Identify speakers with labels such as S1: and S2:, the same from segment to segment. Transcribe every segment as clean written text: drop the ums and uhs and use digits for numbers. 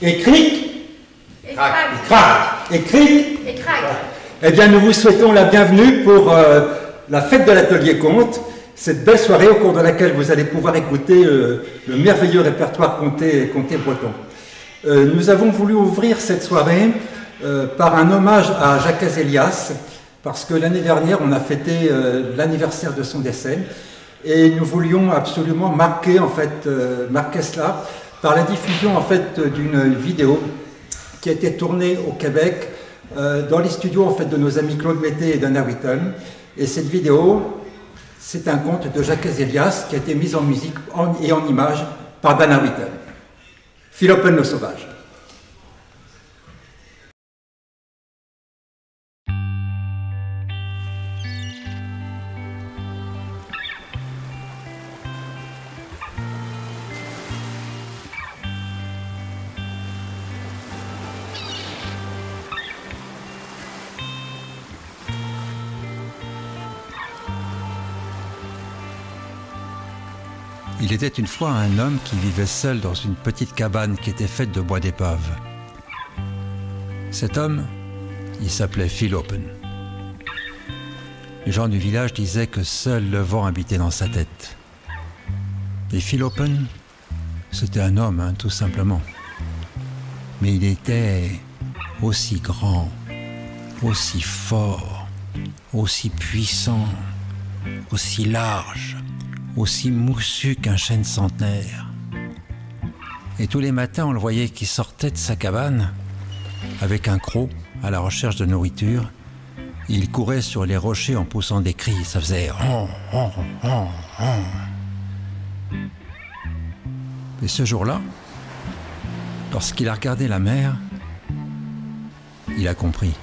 S1: Et cric.
S2: Et crac.
S1: Et crac. Et cric.
S2: Et crac.
S1: Eh bien, nous vous souhaitons la bienvenue pour la fête de l'Atelier Conte, cette belle soirée au cours de laquelle vous allez pouvoir écouter le merveilleux répertoire comté breton. Nous avons voulu ouvrir cette soirée par un hommage à Jacques Azélias, parce que l'année dernière, on a fêté l'anniversaire de son décès, et nous voulions absolument marquer cela par la diffusion en fait d'une vidéo qui a été tournée au Québec dans les studios en fait de nos amis Claude Mété et Dana Whitton. Et cette vidéo, c'est un conte de Jacques Azélias qui a été mis en musique et en images par Dana Whitton. Philopen le sauvage.
S3: Il était une fois un homme qui vivait seul dans une petite cabane qui était faite de bois d'épave. Cet homme, il s'appelait Philopen. Les gens du village disaient que seul le vent habitait dans sa tête. Et Philopen, c'était un homme, tout simplement. Mais il était aussi grand, aussi fort, aussi puissant, aussi large, aussi moussu qu'un chêne centenaire. Et tous les matins, on le voyait qui sortait de sa cabane avec un croc à la recherche de nourriture. Il courait sur les rochers en poussant des cris. Ça faisait Et ce jour-là, lorsqu'il a regardé la mer, il a compris.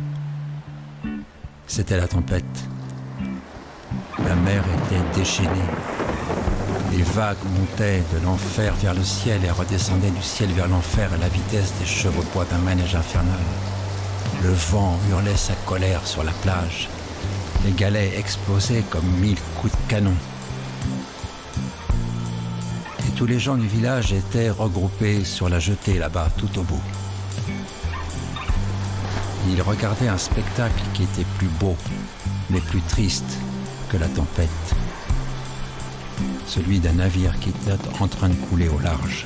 S3: C'était la tempête. La mer était déchaînée. Les vagues montaient de l'enfer vers le ciel et redescendaient du ciel vers l'enfer à la vitesse des chevaux de bois d'un manège infernal. Le vent hurlait sa colère sur la plage. Les galets explosaient comme 1000 coups de canon. Et tous les gens du village étaient regroupés sur la jetée là-bas, tout au bout. Ils regardaient un spectacle qui était plus beau, mais plus triste que la tempête. Celui d'un navire qui était en train de couler au large.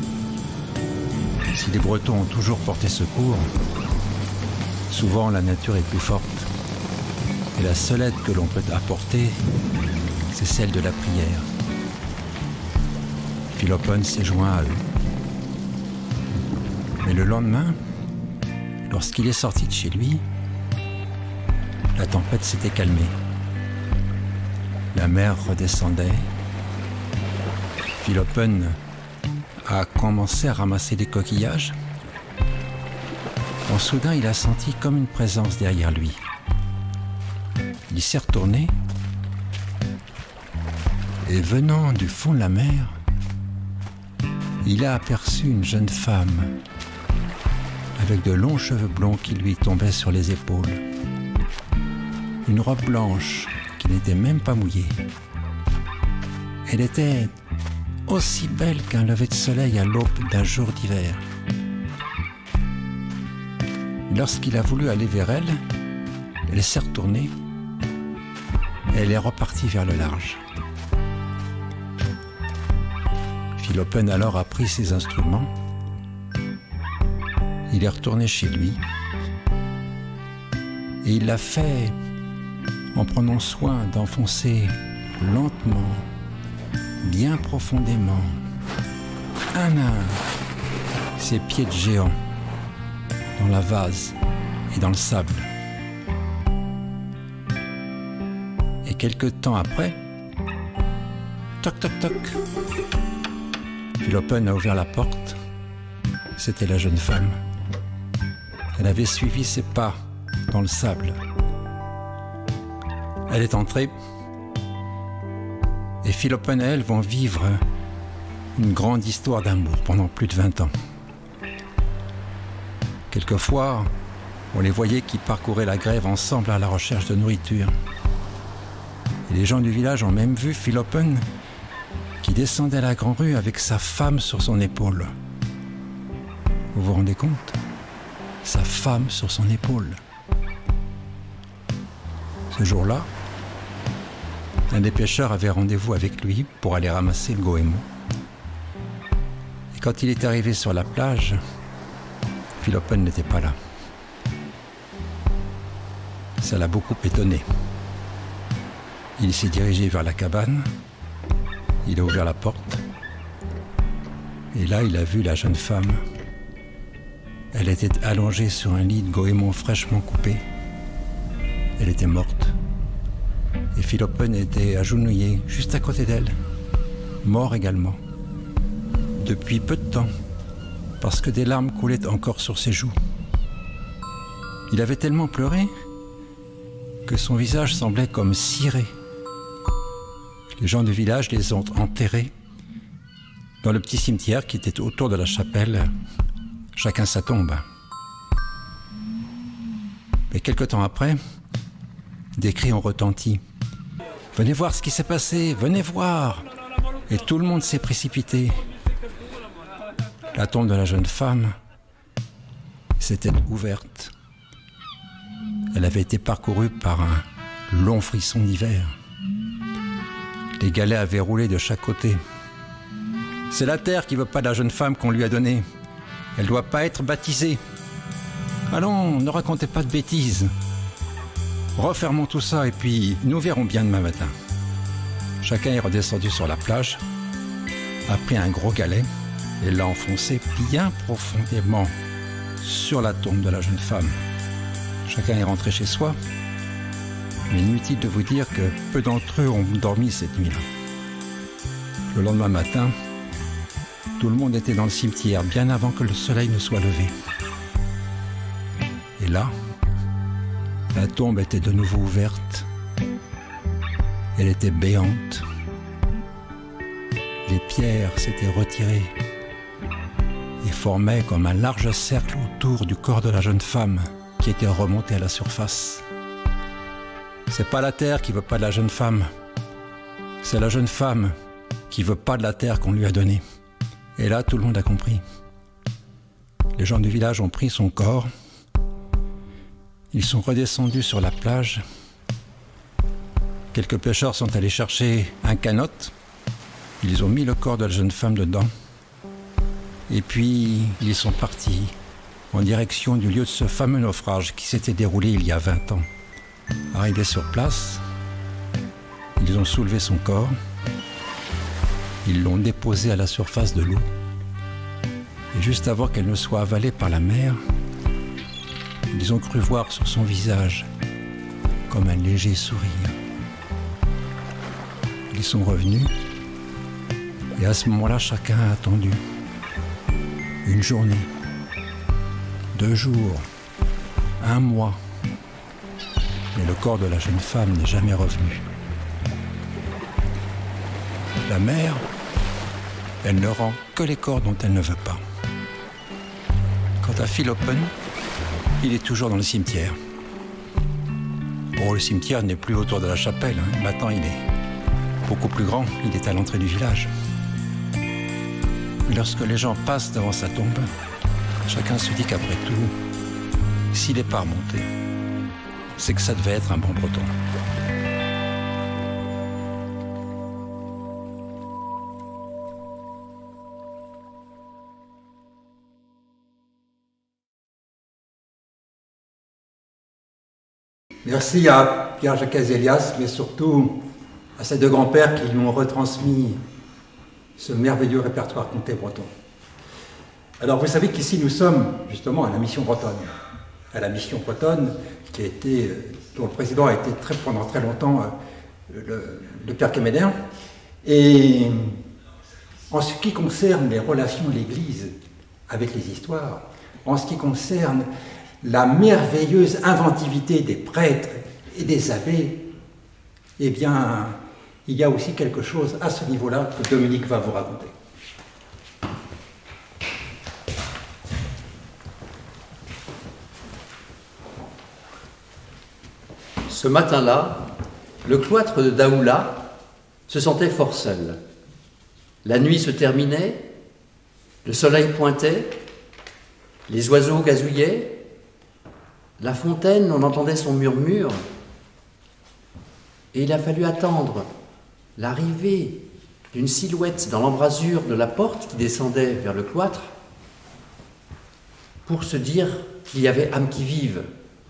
S3: Si les Bretons ont toujours porté secours, souvent la nature est plus forte. Et la seule aide que l'on peut apporter, c'est celle de la prière. Philopen s'est joint à eux. Mais le lendemain, lorsqu'il est sorti de chez lui, la tempête s'était calmée. La mer redescendait. Philopen a commencé à ramasser des coquillages. Quand soudain, il a senti comme une présence derrière lui. Il s'est retourné et venant du fond de la mer, il a aperçu une jeune femme avec de longs cheveux blonds qui lui tombaient sur les épaules. Une robe blanche qui n'était même pas mouillée. Elle était aussi belle qu'un lever de soleil à l'aube d'un jour d'hiver. Lorsqu'il a voulu aller vers elle, elle s'est retournée et elle est repartie vers le large. Philopen alors a pris ses instruments. Il est retourné chez lui et il l'a fait en prenant soin d'enfoncer lentement, bien profondément, un à un, ses pieds de géant dans la vase et dans le sable. Et quelque temps après, toc toc toc, Philopen a ouvert la porte. C'était la jeune femme. Elle avait suivi ses pas dans le sable. Elle est entrée et Philopen et elle vont vivre une grande histoire d'amour pendant plus de 20 ans. Quelquefois, on les voyait qui parcouraient la grève ensemble à la recherche de nourriture. Et les gens du village ont même vu Philopen qui descendait la grande rue avec sa femme sur son épaule. Vous vous rendez compte? Sa femme sur son épaule. Ce jour-là, un des pêcheurs avait rendez-vous avec lui pour aller ramasser le goémon. Et quand il est arrivé sur la plage, Philopen n'était pas là. Ça l'a beaucoup étonné. Il s'est dirigé vers la cabane, il a ouvert la porte, et là il a vu la jeune femme. Elle était allongée sur un lit de goémon fraîchement coupé. Elle était morte. Et Philopen était agenouillé juste à côté d'elle, mort également, depuis peu de temps, parce que des larmes coulaient encore sur ses joues. Il avait tellement pleuré que son visage semblait comme ciré. Les gens du village les ont enterrés dans le petit cimetière qui était autour de la chapelle, chacun sa tombe. Mais quelque temps après, des cris ont retenti. « Venez voir ce qui s'est passé, venez voir !» Et tout le monde s'est précipité. La tombe de la jeune femme s'était ouverte. Elle avait été parcourue par un long frisson d'hiver. Les galets avaient roulé de chaque côté. « C'est la terre qui ne veut pas de la jeune femme qu'on lui a donnée. Elle ne doit pas être baptisée. Allons, ne racontez pas de bêtises. Refermons tout ça et puis nous verrons bien demain matin. » Chacun est redescendu sur la plage, a pris un gros galet et l'a enfoncé bien profondément sur la tombe de la jeune femme. Chacun est rentré chez soi, mais inutile de vous dire que peu d'entre eux ont dormi cette nuit-là. Le lendemain matin, tout le monde était dans le cimetière bien avant que le soleil ne soit levé. Et là, la tombe était de nouveau ouverte. Elle était béante. Les pierres s'étaient retirées et formaient comme un large cercle autour du corps de la jeune femme qui était remontée à la surface. C'est pas la terre qui veut pas de la jeune femme. C'est la jeune femme qui veut pas de la terre qu'on lui a donnée. Et là, tout le monde a compris. Les gens du village ont pris son corps. Ils sont redescendus sur la plage. Quelques pêcheurs sont allés chercher un canot. Ils ont mis le corps de la jeune femme dedans. Et puis, ils sont partis en direction du lieu de ce fameux naufrage qui s'était déroulé il y a 20 ans. Arrivés sur place, ils ont soulevé son corps. Ils l'ont déposé à la surface de l'eau. Et juste avant qu'elle ne soit avalée par la mer, ils ont cru voir sur son visage comme un léger sourire. Ils sont revenus et à ce moment-là, chacun a attendu. Une journée, 2 jours, 1 mois. Mais le corps de la jeune femme n'est jamais revenu. La mère, elle ne rend que les corps dont elle ne veut pas. Quant à Philopen, il est toujours dans le cimetière. Bon, le cimetière n'est plus autour de la chapelle. Maintenant, il est beaucoup plus grand. Il est à l'entrée du village. Lorsque les gens passent devant sa tombe, chacun se dit qu'après tout, s'il n'est pas remonté, c'est que ça devait être un bon breton.
S1: Merci à Pierre-Jacques Azélias, mais surtout à ces 2 grands-pères qui lui ont retransmis ce merveilleux répertoire comté breton. Alors vous savez qu'ici nous sommes justement à la mission bretonne. À la mission bretonne dont le président a été pendant très longtemps le père Quéméner. Et en ce qui concerne les relations de l'Église avec les histoires, en ce qui concerne la merveilleuse inventivité des prêtres et des abbés, eh bien, il y a aussi quelque chose à ce niveau-là que Dominique va vous raconter.
S2: Ce matin-là, le cloître de Daoula se sentait fort seul. La nuit se terminait, le soleil pointait, Les oiseaux gazouillaient, la fontaine, on entendait son murmure, et il a fallu attendre l'arrivée d'une silhouette dans l'embrasure de la porte qui descendait vers le cloître pour se dire qu'il y avait âme qui vive.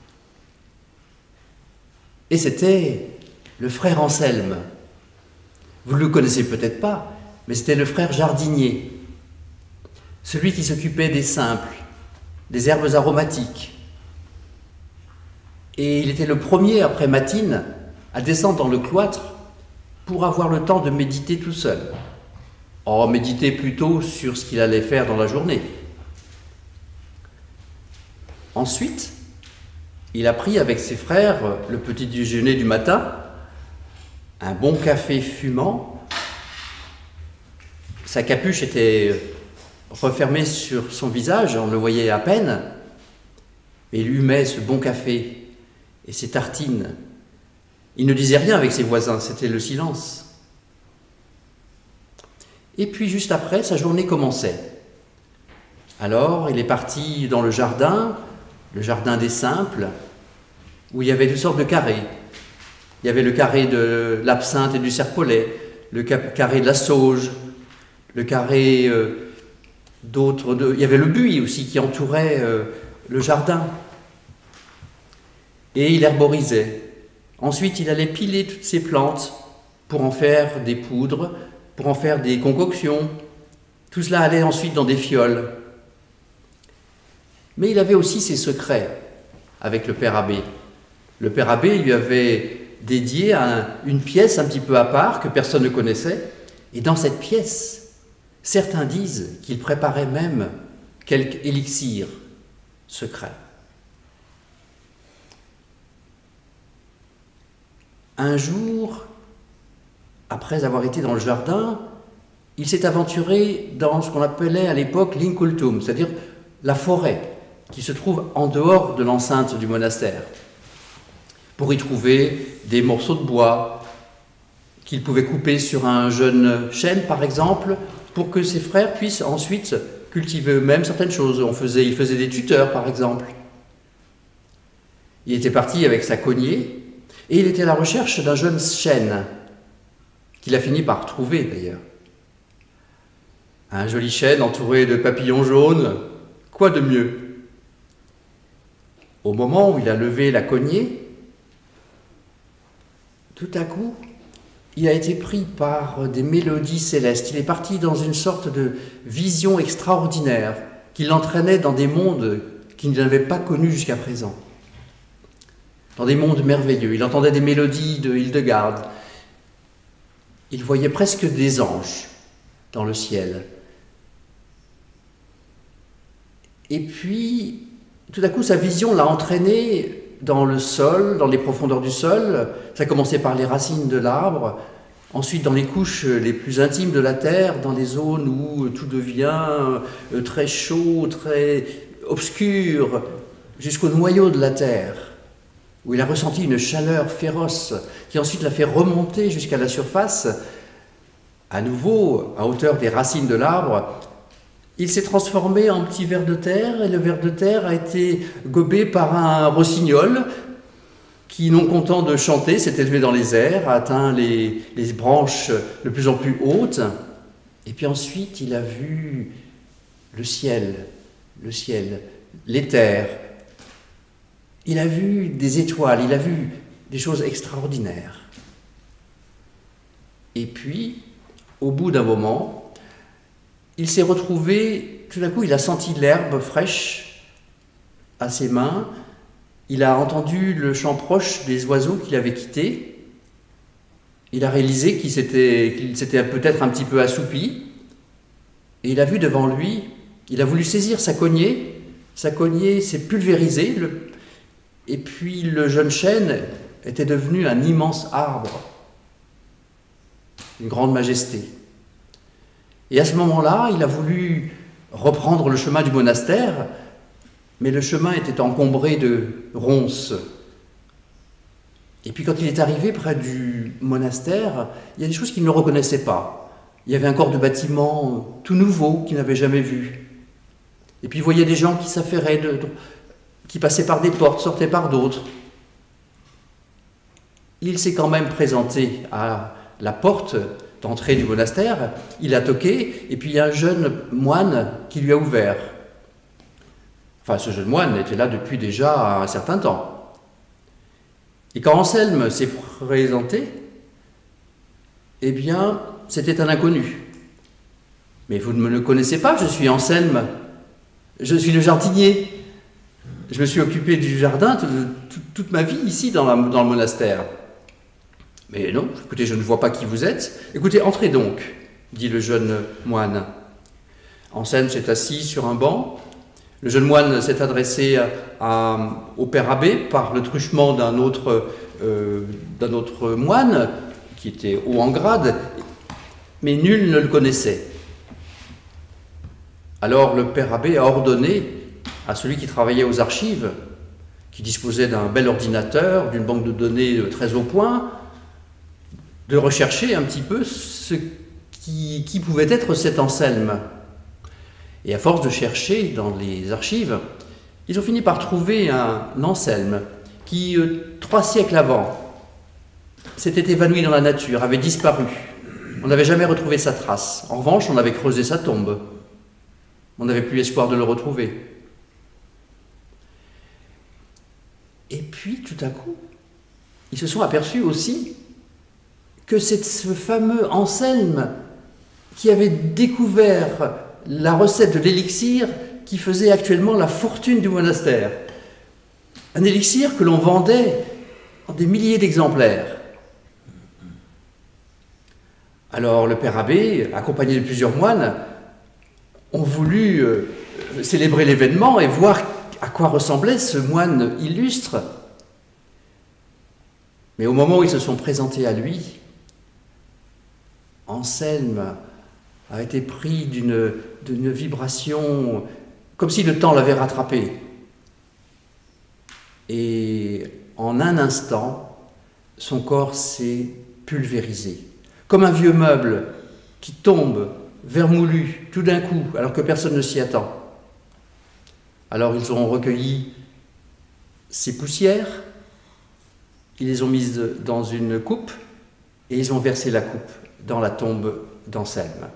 S2: Et c'était le frère Anselme. Vous ne le connaissez peut-être pas, mais c'était le frère jardinier, celui qui s'occupait des simples, des herbes aromatiques. Et il était le premier, après matine, à descendre dans le cloître pour avoir le temps de méditer tout seul. Oh, méditer plutôt sur ce qu'il allait faire dans la journée. Ensuite, il a pris avec ses frères le petit déjeuner du matin, un bon café fumant. Sa capuche était refermée sur son visage, on le voyait à peine, mais il humait ce bon café et ses tartines. Il ne disait rien avec ses voisins, c'était le silence. Et puis juste après, sa journée commençait. Alors, il est parti dans le jardin des simples, où il y avait toutes sortes de carrés. Il y avait le carré de l'absinthe et du serpolet, le carré de la sauge, le carré il y avait le buis aussi qui entourait le jardin. Et il herborisait. Ensuite, il allait piler toutes ces plantes pour en faire des poudres, pour en faire des concoctions. Tout cela allait ensuite dans des fioles. Mais il avait aussi ses secrets avec le père abbé. Le père abbé lui avait dédié une pièce un petit peu à part que personne ne connaissait. Et dans cette pièce, certains disent qu'il préparait même quelque élixir secret. Un jour, après avoir été dans le jardin, il s'est aventuré dans ce qu'on appelait à l'époque l'incultum, c'est-à-dire la forêt, qui se trouve en dehors de l'enceinte du monastère, pour y trouver des morceaux de bois qu'il pouvait couper sur un jeune chêne, par exemple, pour que ses frères puissent ensuite cultiver eux-mêmes certaines choses. Il faisait des tuteurs, par exemple. Il était parti avec sa cognée, et il était à la recherche d'un jeune chêne, qu'il a fini par trouver d'ailleurs. Un joli chêne entouré de papillons jaunes, quoi de mieux? Au moment où il a levé la cognée, tout à coup, il a été pris par des mélodies célestes. Il est parti dans une sorte de vision extraordinaire qui l'entraînait dans des mondes qu'il n'avait pas connus jusqu'à présent. Dans des mondes merveilleux. Il entendait des mélodies de Hildegarde. Il voyait presque des anges dans le ciel. Et puis, tout à coup, sa vision l'a entraîné dans le sol, dans les profondeurs du sol. Ça commençait par les racines de l'arbre, ensuite dans les couches les plus intimes de la terre, dans les zones où tout devient très chaud, très obscur, jusqu'au noyau de la terre, où il a ressenti une chaleur féroce qui ensuite l'a fait remonter jusqu'à la surface. À nouveau, à hauteur des racines de l'arbre, il s'est transformé en petit ver de terre, et le ver de terre a été gobé par un rossignol qui, non content de chanter, s'est élevé dans les airs, a atteint les branches de plus en plus hautes, et puis ensuite il a vu le ciel, l'éther. Il a vu des étoiles, il a vu des choses extraordinaires. Et puis, au bout d'un moment, il s'est retrouvé, tout d'un coup, il a senti l'herbe fraîche à ses mains, il a entendu le chant proche des oiseaux qu'il avait quittés, il a réalisé qu'il s'était peut-être un petit peu assoupi, et il a vu devant lui, il a voulu saisir sa cognée s'est pulvérisée, et puis le jeune chêne était devenu un immense arbre, une grande majesté. Et à ce moment-là, il a voulu reprendre le chemin du monastère, mais le chemin était encombré de ronces. Et puis quand il est arrivé près du monastère, il y a des choses qu'il ne reconnaissait pas. Il y avait un corps de bâtiment tout nouveau qu'il n'avait jamais vu. Et puis il voyait des gens qui s'affairaient, qui passaient par des portes, sortaient par d'autres. Il s'est quand même présenté à la porte d'entrée du monastère, il a toqué, et puis il y a un jeune moine qui lui a ouvert. Enfin, ce jeune moine était là depuis déjà un certain temps. Et quand Anselme s'est présenté, eh bien, c'était un inconnu. Mais vous ne me le connaissez pas, je suis Anselme, je suis le jardinier. Je me suis occupé du jardin toute ma vie ici dans le monastère. Mais non, écoutez, je ne vois pas qui vous êtes. Écoutez, entrez donc, dit le jeune moine. Anselme s'est assis sur un banc. Le jeune moine s'est adressé au père abbé par le truchement d'un autre moine qui était haut en grade, mais nul ne le connaissait. Alors le père abbé a ordonné à celui qui travaillait aux archives, qui disposait d'un bel ordinateur, d'une banque de données très au point, de rechercher un petit peu qui pouvait être cet Anselme. Et à force de chercher dans les archives, ils ont fini par trouver un Anselme qui, 3 siècles avant, s'était évanoui dans la nature, avait disparu. On n'avait jamais retrouvé sa trace. En revanche, on avait creusé sa tombe. On n'avait plus espoir de le retrouver. Et puis, tout à coup, ils se sont aperçus aussi que c'est ce fameux Anselme qui avait découvert la recette de l'élixir qui faisait actuellement la fortune du monastère. Un élixir que l'on vendait en des milliers d'exemplaires. Alors le père abbé, accompagné de plusieurs moines, ont voulu célébrer l'événement et voir à quoi ressemblait ce moine illustre. Mais au moment où ils se sont présentés à lui, Anselme a été pris d'une vibration, comme si le temps l'avait rattrapé. Et en un instant, son corps s'est pulvérisé, comme un vieux meuble qui tombe, vermoulu, tout d'un coup, alors que personne ne s'y attend. Alors ils ont recueilli ces poussières, ils les ont mises dans une coupe, et ils ont versé la coupe dans la tombe d'Anselme.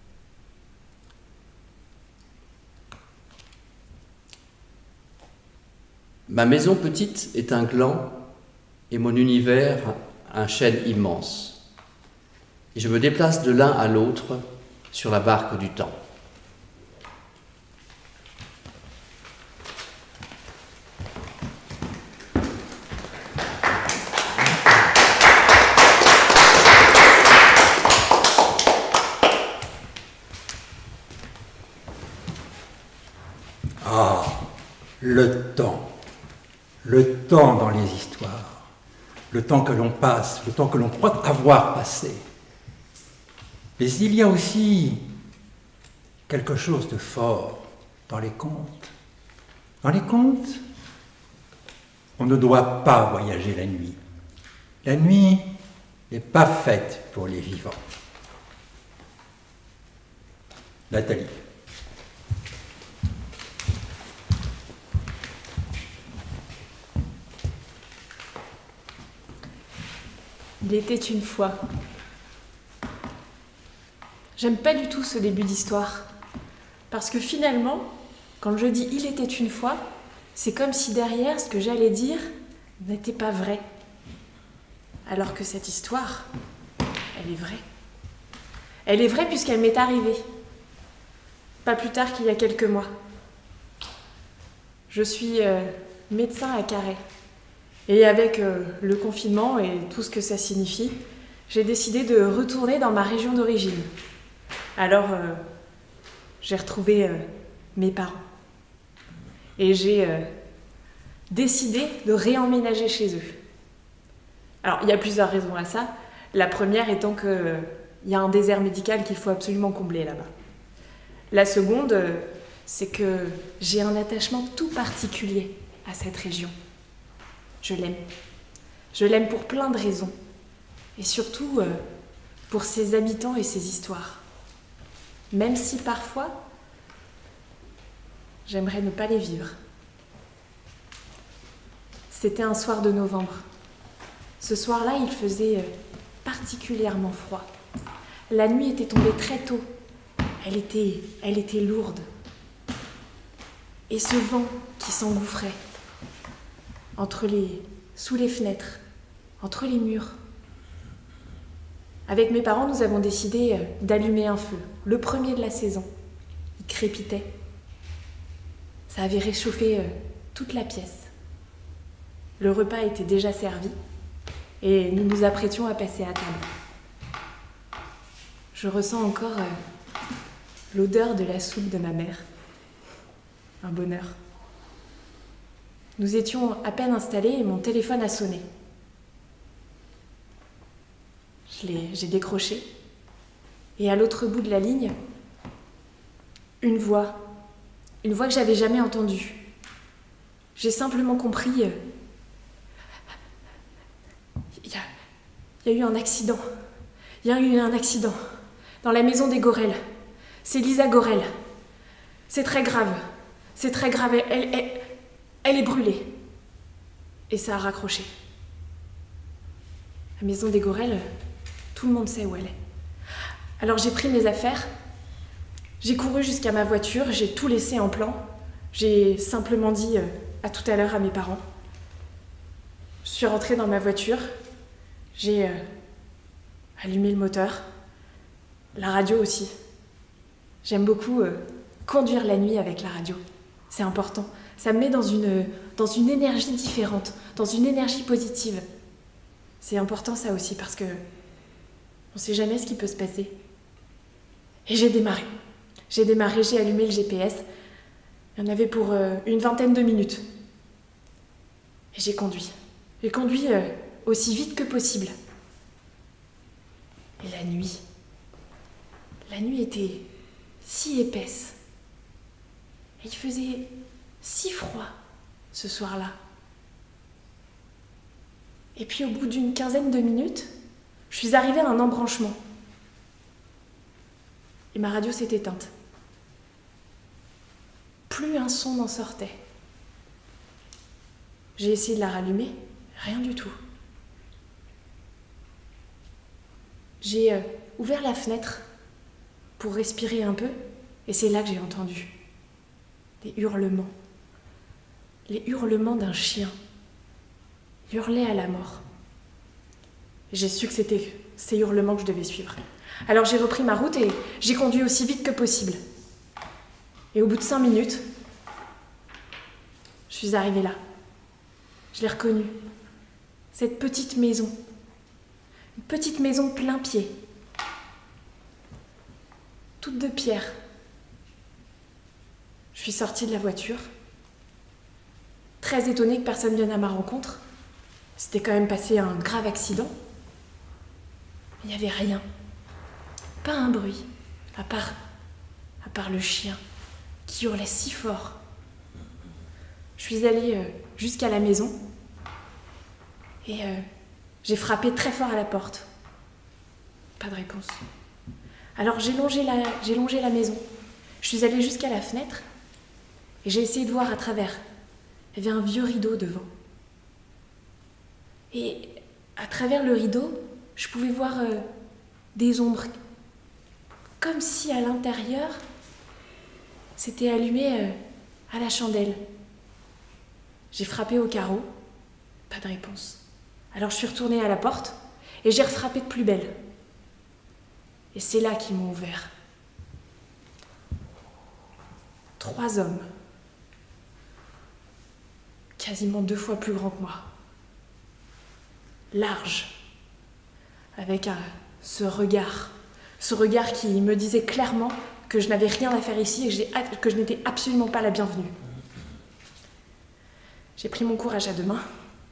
S2: Ma maison petite est un gland et mon univers un chêne immense. Et je me déplace de l'un à l'autre sur la barque du temps.
S1: Ah, le temps. Le temps dans les histoires. Le temps que l'on passe, le temps que l'on croit avoir passé. Mais il y a aussi quelque chose de fort dans les contes. Dans les contes, on ne doit pas voyager la nuit. La nuit n'est pas faite pour les vivants. Nathalie.
S4: Il était une fois. J'aime pas du tout ce début d'histoire. Parce que finalement, quand je dis « il était une fois », c'est comme si derrière, ce que j'allais dire n'était pas vrai. Alors que cette histoire, elle est vraie. Elle est vraie puisqu'elle m'est arrivée. Pas plus tard qu'il y a quelques mois. Je suis médecin à Carhaix. Et avec le confinement et tout ce que ça signifie, j'ai décidé de retourner dans ma région d'origine. Alors, j'ai retrouvé mes parents. Et j'ai décidé de réemménager chez eux. Alors, il y a plusieurs raisons à ça. La première étant qu'il y a un désert médical qu'il faut absolument combler là-bas. La seconde, c'est que j'ai un attachement tout particulier à cette région. Je l'aime. Je l'aime pour plein de raisons. Et surtout, pour ses habitants et ses histoires. Même si parfois, j'aimerais ne pas les vivre. C'était un soir de novembre. Ce soir-là, il faisait particulièrement froid. La nuit était tombée très tôt. Elle était lourde. Et ce vent qui s'engouffrait sous les fenêtres, entre les murs. Avec mes parents, nous avons décidé d'allumer un feu, le premier de la saison. Il crépitait. Ça avait réchauffé toute la pièce. Le repas était déjà servi et nous nous apprêtions à passer à table. Je ressens encore l'odeur de la soupe de ma mère. Un bonheur. Nous étions à peine installés et mon téléphone a sonné. J'ai décroché et à l'autre bout de la ligne, une voix que j'avais jamais entendue. J'ai simplement compris, il y a eu un accident. Il y a eu un accident dans la maison des Gorel. C'est Lisa Gorel. C'est très grave. C'est très grave. Elle est brûlée. Et ça a raccroché. La maison des Gorel, tout le monde sait où elle est. Alors j'ai pris mes affaires, j'ai couru jusqu'à ma voiture, j'ai tout laissé en plan. J'ai simplement dit à tout à l'heure à mes parents. Je suis rentrée dans ma voiture, j'ai allumé le moteur, la radio aussi. J'aime beaucoup conduire la nuit avec la radio, c'est important. Ça me met dans une énergie différente, dans une énergie positive. C'est important ça aussi parce que on ne sait jamais ce qui peut se passer. Et j'ai démarré. J'ai allumé le GPS. Il y en avait pour une vingtaine de minutes. Et j'ai conduit. J'ai conduit aussi vite que possible. Et la nuit était si épaisse. Et il faisait si froid ce soir-là. Et puis au bout d'une quinzaine de minutes, je suis arrivée à un embranchement. Et ma radio s'est éteinte. Plus un son n'en sortait. J'ai essayé de la rallumer, rien du tout. J'ai ouvert la fenêtre pour respirer un peu, et c'est là que j'ai entendu des hurlements. Les hurlements d'un chien. Il hurlait à la mort. J'ai su que c'était ces hurlements que je devais suivre. Alors j'ai repris ma route et j'ai conduit aussi vite que possible. Et au bout de 5 minutes, je suis arrivée là. Je l'ai reconnue. Cette petite maison. Une petite maison plein pied. Toute de pierre. Je suis sortie de la voiture. Très étonnée que personne vienne à ma rencontre. C'était quand même passé un grave accident. Il n'y avait rien. Pas un bruit. À part le chien qui hurlait si fort. Je suis allée jusqu'à la maison et j'ai frappé très fort à la porte. Pas de réponse. Alors j'ai longé la maison. Je suis allée jusqu'à la fenêtre et j'ai essayé de voir à travers. Il y avait un vieux rideau devant. Et à travers le rideau, je pouvais voir des ombres. Comme si à l'intérieur, c'était allumé à la chandelle. J'ai frappé au carreau, pas de réponse. Alors je suis retournée à la porte et j'ai refrappé de plus belle. Et c'est là qu'ils m'ont ouvert. 3 hommes, quasiment 2 fois plus grands que moi, larges, avec ce regard qui me disait clairement que je n'avais rien à faire ici et que je n'étais absolument pas la bienvenue. J'ai pris mon courage à 2 mains.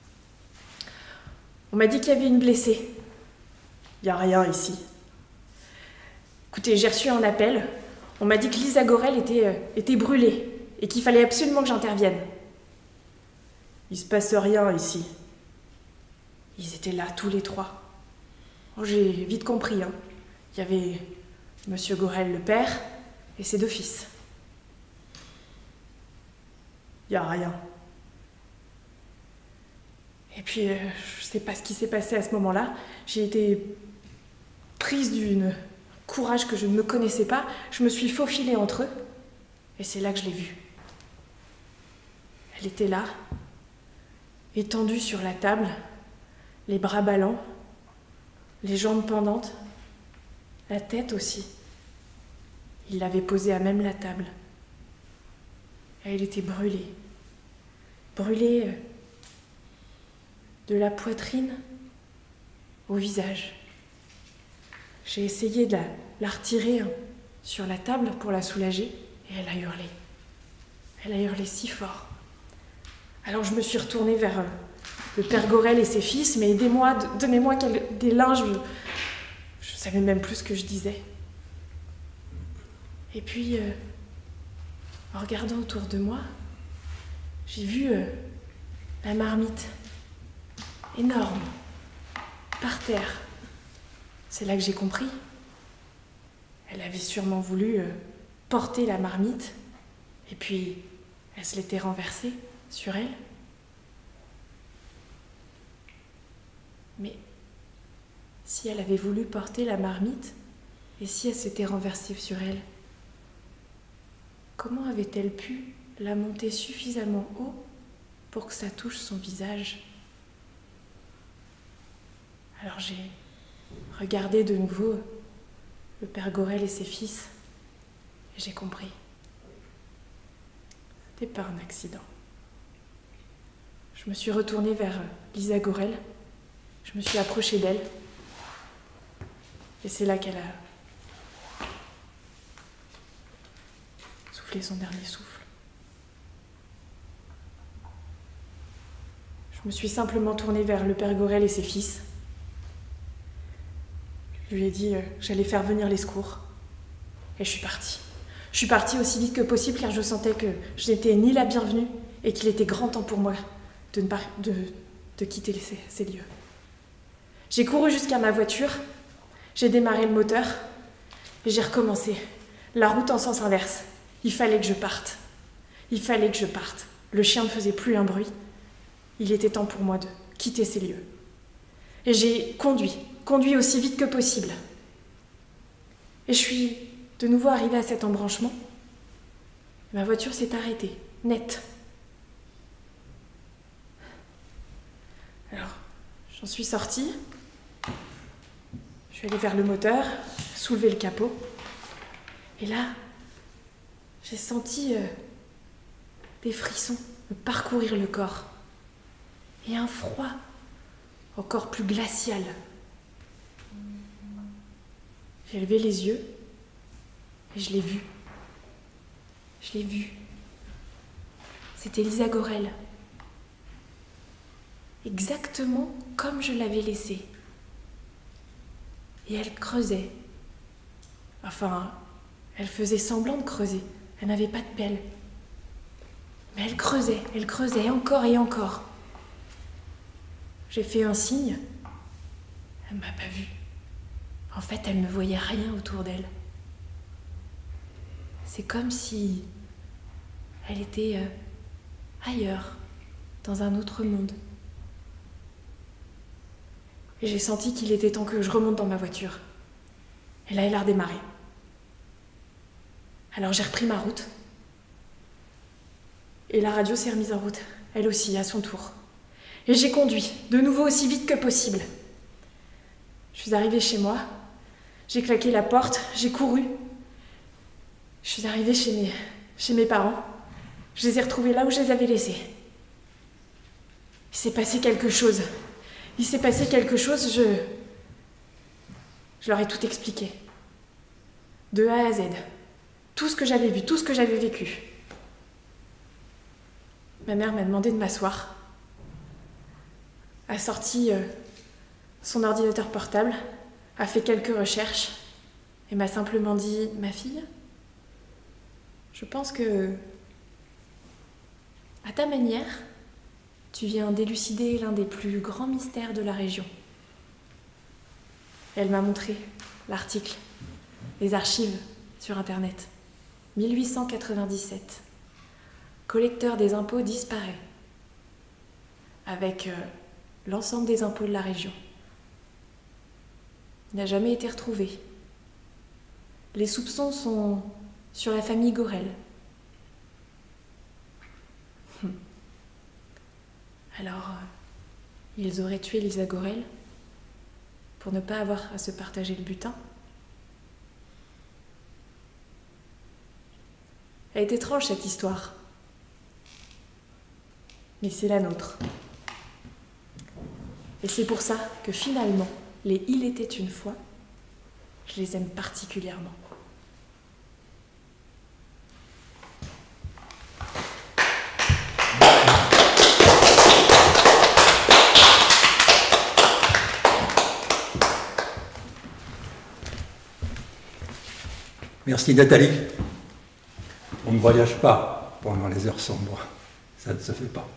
S4: On m'a dit qu'il y avait une blessée. Il n'y a rien ici. Écoutez, j'ai reçu un appel. On m'a dit que Lisa Gorel était brûlée et qu'il fallait absolument que j'intervienne. Il se passe rien ici. Ils étaient là tous les 3. Oh, j'ai vite compris. Il y avait Monsieur Gorel le père et ses 2 fils. Il n'y a rien. Et puis, je sais pas ce qui s'est passé à ce moment-là. J'ai été prise d'un courage que je ne me connaissais pas. Je me suis faufilée entre eux. Et c'est là que je l'ai vue. Elle était là, étendue sur la table, les bras ballants, les jambes pendantes, la tête aussi. Il l'avait posée à même la table. Et elle était brûlée. Brûlée de la poitrine au visage. J'ai essayé de la retirer sur la table pour la soulager et elle a hurlé. Elle a hurlé si fort. Alors je me suis retournée vers le père Gorel et ses fils, mais aidez-moi, donnez-moi des linges. Je savais même plus ce que je disais. Et puis, en regardant autour de moi, j'ai vu la marmite, énorme, par terre. C'est là que j'ai compris. Elle avait sûrement voulu porter la marmite, et puis elle se l'était renversée sur elle. Mais si elle avait voulu porter la marmite, et si elle s'était renversée sur elle, comment avait-elle pu la monter suffisamment haut pour que ça touche son visage? Alors j'ai regardé de nouveau le père Gorel et ses fils, et j'ai compris. C'était pas un accident. Je me suis retournée vers Lisa Gorel, je me suis approchée d'elle, et c'est là qu'elle a soufflé son dernier souffle. Je me suis simplement tournée vers le père Gorel et ses fils. Je lui ai dit que j'allais faire venir les secours. Et je suis partie. Je suis partie aussi vite que possible car je sentais que je n'étais ni la bienvenue et qu'il était grand temps pour moi de quitter ces lieux. J'ai couru jusqu'à ma voiture, j'ai démarré le moteur et j'ai recommencé. La route en sens inverse. Il fallait que je parte. Il fallait que je parte. Le chien ne faisait plus un bruit. Il était temps pour moi de quitter ces lieux. Et j'ai conduit aussi vite que possible. Et je suis de nouveau arrivée à cet embranchement. Ma voiture s'est arrêtée, net. Alors, j'en suis sortie. Je suis allée vers le moteur, soulever le capot. Et là, j'ai senti des frissons me parcourir le corps. Et un froid encore plus glacial. J'ai levé les yeux et je l'ai vue. Je l'ai vue. C'était Lisa Gorel. Exactement comme je l'avais laissée. Et elle creusait. Enfin, elle faisait semblant de creuser. Elle n'avait pas de pelle. Mais elle creusait encore et encore. J'ai fait un signe. Elle ne m'a pas vue. En fait, elle ne voyait rien autour d'elle. C'est comme si elle était ailleurs, dans un autre monde. Et j'ai senti qu'il était temps que je remonte dans ma voiture. Et là, elle a redémarré. Alors j'ai repris ma route. Et la radio s'est remise en route, elle aussi, à son tour. Et j'ai conduit, de nouveau aussi vite que possible. Je suis arrivée chez moi, j'ai claqué la porte, j'ai couru. Je suis arrivée chez mes parents. Je les ai retrouvés là où je les avais laissés. Il s'est passé quelque chose. Je leur ai tout expliqué. De A à Z. Tout ce que j'avais vu, tout ce que j'avais vécu. Ma mère m'a demandé de m'asseoir. A sorti son ordinateur portable, a fait quelques recherches et m'a simplement dit « Ma fille, je pense que, à ta manière, tu viens d'élucider l'un des plus grands mystères de la région. » Elle m'a montré l'article, les archives sur Internet. 1897. collecteur des impôts disparaît, avec l'ensemble des impôts de la région. Il n'a jamais été retrouvé. Les soupçons sont sur la famille Gorel. Alors, ils auraient tué Lisa Gorel pour ne pas avoir à se partager le butin. Elle est étrange cette histoire. Mais c'est la nôtre. Et c'est pour ça que finalement, les Il était une fois, je les aime particulièrement.
S1: Merci Nathalie. On ne voyage pas pendant les heures sombres. Ça ne se fait pas.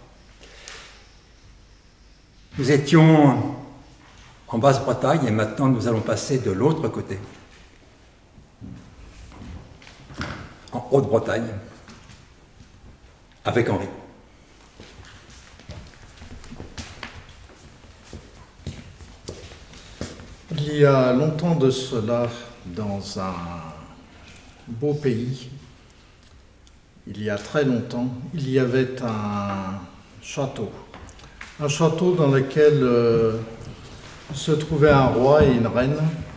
S1: Nous étions en Basse-Bretagne et maintenant nous allons passer de l'autre côté, en Haute-Bretagne, avec Henri.
S5: Il y a longtemps de cela, dans un beau pays, il y a très longtemps, il y avait un château dans lequel se trouvait un roi et une reine.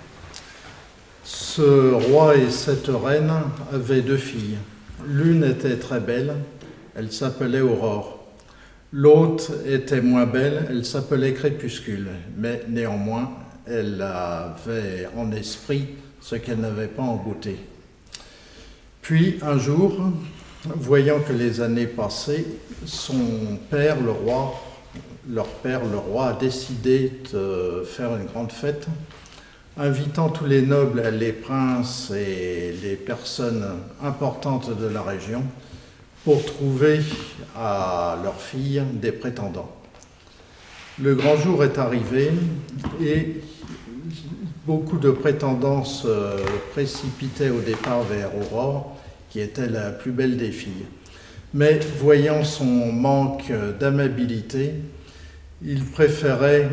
S5: Ce roi et cette reine avaient 2 filles. L'une était très belle, elle s'appelait Aurore. L'autre était moins belle, elle s'appelait Crépuscule, mais néanmoins, elle avait en esprit ce qu'elle n'avait pas en beauté. Puis, un jour, voyant que les années passaient, son père, leur père, le roi, a décidé de faire une grande fête, invitant tous les nobles, les princes et les personnes importantes de la région pour trouver à leur fille des prétendants. Le grand jour est arrivé et beaucoup de prétendants se précipitaient au départ vers Aurore, qui était la plus belle des filles. Mais voyant son manque d'amabilité, il préférait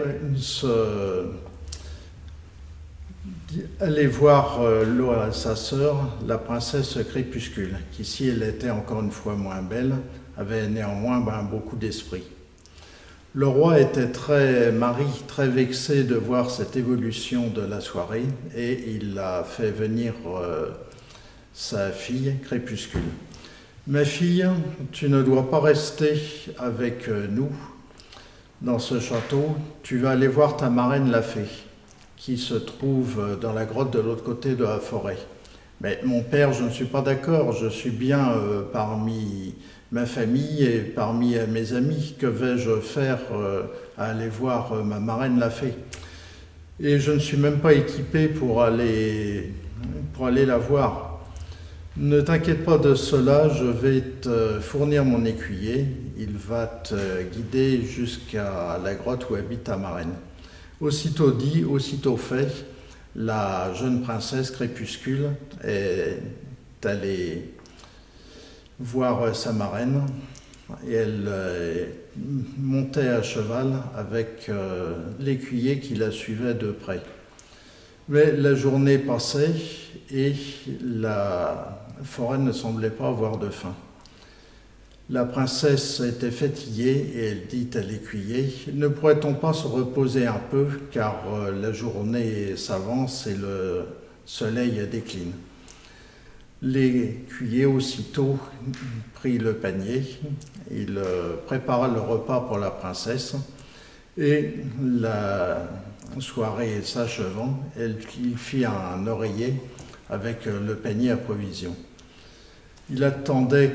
S5: aller voir sa sœur, la princesse Crépuscule, qui, si elle était encore une fois moins belle, avait néanmoins beaucoup d'esprit. Le roi était très vexé de voir cette évolution de la soirée et il a fait venir sa fille Crépuscule. « Ma fille, tu ne dois pas rester avec nous dans ce château, tu vas aller voir ta marraine la fée, qui se trouve dans la grotte de l'autre côté de la forêt. » « Mais mon père, je ne suis pas d'accord, je suis bien parmi ma famille et parmi mes amis. Que vais-je faire à aller voir ma marraine la fée? Et je ne suis même pas équipé pour aller la voir. Ne t'inquiète pas de cela, je vais te fournir mon écuyer. Il va te guider jusqu'à la grotte où habite ta marraine. » Aussitôt dit, aussitôt fait, la jeune princesse Crépuscule est allée voir sa marraine et elle montait à cheval avec l'écuyer qui la suivait de près. Mais la journée passait et la forêt ne semblait pas avoir de fin. La princesse était fatiguée et elle dit à l'écuyer « Ne pourrait-on pas se reposer un peu car la journée s'avance et le soleil décline ?» L'écuyer aussitôt prit le panier, il prépara le repas pour la princesse et la soirée s'achevant, il fit un oreiller avec le panier à provisions. Il attendait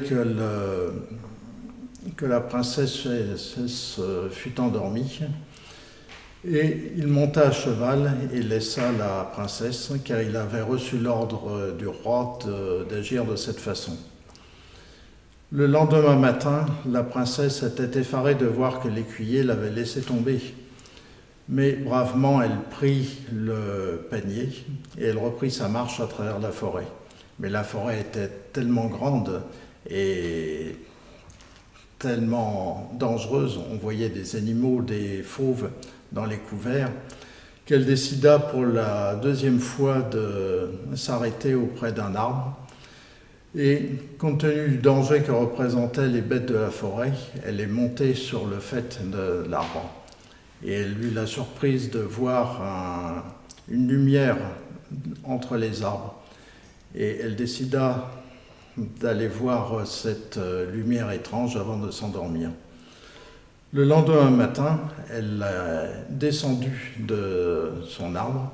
S5: que la princesse fût endormie et il monta à cheval et laissa la princesse car il avait reçu l'ordre du roi d'agir de cette façon. Le lendemain matin, la princesse était effarée de voir que l'écuyer l'avait laissé tomber. Mais bravement, elle prit le panier et elle reprit sa marche à travers la forêt. Mais la forêt était tellement grande et tellement dangereuse, on voyait des animaux, des fauves dans les couverts, qu'elle décida pour la deuxième fois de s'arrêter auprès d'un arbre. Et compte tenu du danger que représentaient les bêtes de la forêt, elle est montée sur le faîte de l'arbre. Et elle eut la surprise de voir une lumière entre les arbres. Et elle décida d'aller voir cette lumière étrange avant de s'endormir. Le lendemain matin, elle est descendue de son arbre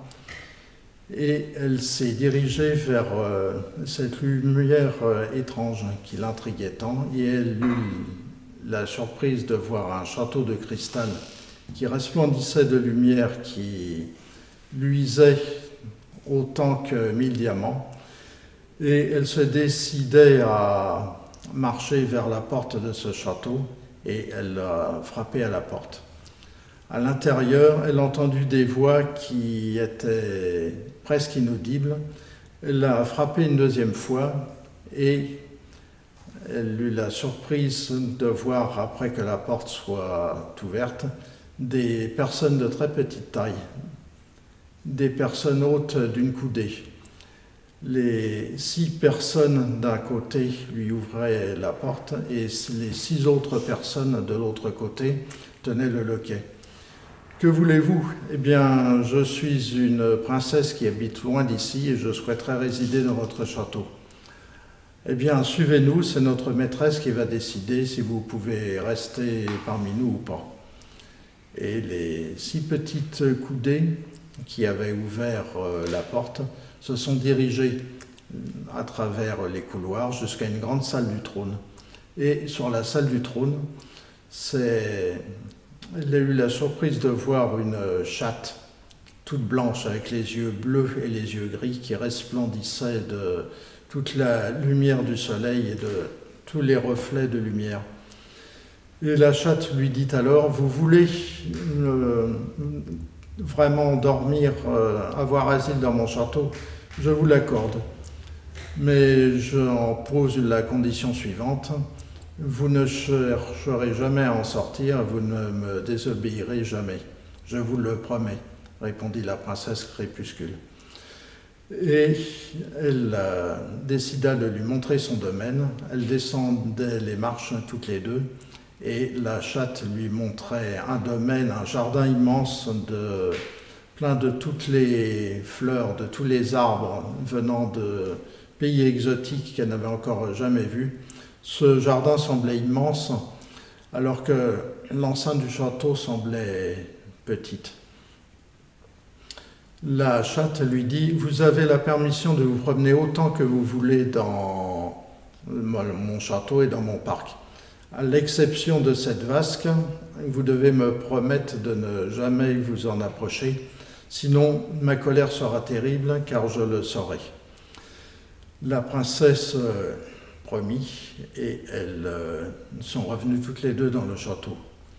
S5: et elle s'est dirigée vers cette lumière étrange qui l'intriguait tant, et elle eut la surprise de voir un château de cristal qui resplendissait de lumière, qui luisait autant que 1000 diamants. Et elle se décidait à marcher vers la porte de ce château et elle a frappé à la porte. À l'intérieur, elle a entendu des voix qui étaient presque inaudibles. Elle a frappé une deuxième fois et elle eut la surprise de voir, après que la porte soit ouverte, des personnes de très petite taille, des personnes hautes d'une coudée. Les 6 personnes d'un côté lui ouvraient la porte et les 6 autres personnes de l'autre côté tenaient le loquet. Que voulez-vous? Eh bien, je suis une princesse qui habite loin d'ici et je souhaiterais résider dans votre château. Eh bien, suivez-nous, c'est notre maîtresse qui va décider si vous pouvez rester parmi nous ou pas. Et les 6 petites coudées qui avaient ouvert la porte se sont dirigés à travers les couloirs jusqu'à une grande salle du trône. Et sur la salle du trône, elle a eu la surprise de voir une chatte toute blanche avec les yeux bleus et les yeux gris qui resplendissaient de toute la lumière du soleil et de tous les reflets de lumière. Et la chatte lui dit alors: vous voulez vraiment dormir, avoir asile dans mon château, je vous l'accorde. Mais j'en pose la condition suivante: vous ne chercherez jamais à en sortir, vous ne me désobéirez jamais. Je vous le promets, répondit la princesse Crépuscule. Et elle décida de lui montrer son domaine. Elle descendait les marches toutes les deux. Et la chatte lui montrait un domaine, un jardin immense, plein de toutes les fleurs, de tous les arbres venant de pays exotiques qu'elle n'avait encore jamais vus. Ce jardin semblait immense, alors que l'enceinte du château semblait petite. La chatte lui dit: vous avez la permission de vous promener autant que vous voulez dans mon château et dans mon parc. À l'exception de cette vasque, vous devez me promettre de ne jamais vous en approcher, sinon ma colère sera terrible, car je le saurai. La princesse promit, et elles sont revenues toutes les deux dans le château.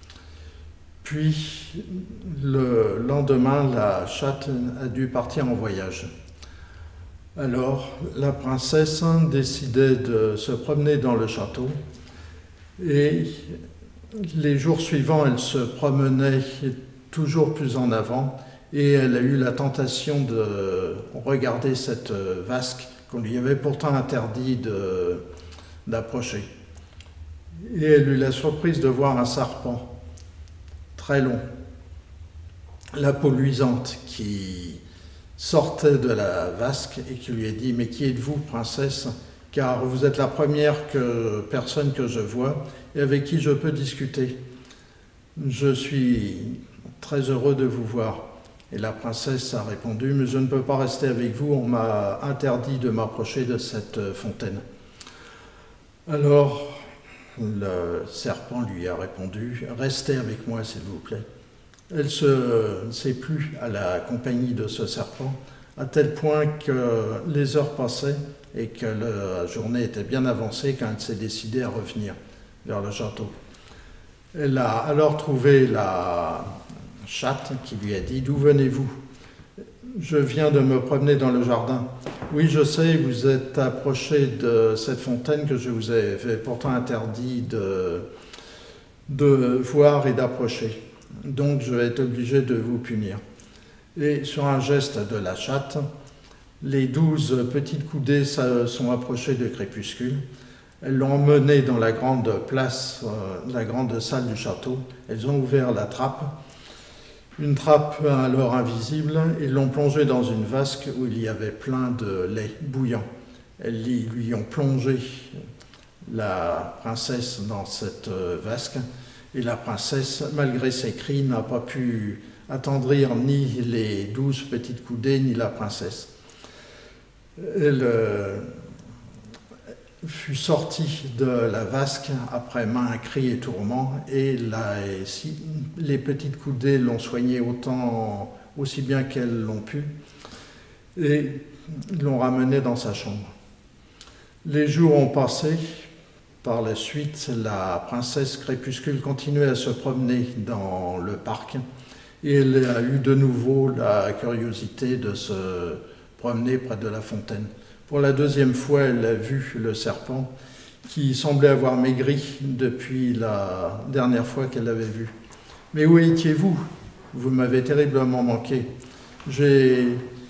S5: Puis, le lendemain, la chatte a dû partir en voyage. Alors, la princesse décidait de se promener dans le château. Et les jours suivants, elle se promenait toujours plus en avant et elle a eu la tentation de regarder cette vasque qu'on lui avait pourtant interdit d'approcher. Et elle eut la surprise de voir un serpent très long, la peau luisante, qui sortait de la vasque et qui lui a dit: mais qui êtes-vous, princesse ? Car vous êtes la première personne que je vois et avec qui je peux discuter. Je suis très heureux de vous voir. Et la princesse a répondu: mais je ne peux pas rester avec vous, on m'a interdit de m'approcher de cette fontaine. Alors, le serpent lui a répondu: restez avec moi, s'il vous plaît. Elle ne s'est plus à la compagnie de ce serpent, à tel point que les heures passaient et que la journée était bien avancée quand elle s'est décidée à revenir vers le château. Elle a alors trouvé la chatte qui lui a dit: d'où venez-vous? Je viens de me promener dans le jardin. Oui, je sais, vous êtes approché de cette fontaine que je vous avais pourtant interdit de voir et d'approcher. Donc je vais être obligé de vous punir. » Et sur un geste de la chatte, les 12 petites coudées sont approchées de Crépuscule. Elles l'ont emmené dans la grande place, la grande salle du château. Elles ont ouvert la trappe, une trappe alors invisible, et l'ont plongé dans une vasque où il y avait plein de lait bouillant. Elles lui ont plongé la princesse dans cette vasque, et la princesse, malgré ses cris, n'a pas pu attendrir ni les 12 petites coudées, ni la princesse. Elle fut sortie de la vasque après maints cris et tourments, et les petites coudées l'ont soignée aussi bien qu'elles l'ont pu, et l'ont ramenée dans sa chambre. Les jours ont passé. Par la suite, la princesse Crépuscule continuait à se promener dans le parc, et elle a eu de nouveau la curiosité de se promener près de la fontaine. Pour la deuxième fois, elle a vu le serpent qui semblait avoir maigri depuis la dernière fois qu'elle l'avait vu. « Mais où étiez-vous ? Vous m'avez terriblement manqué. J'ai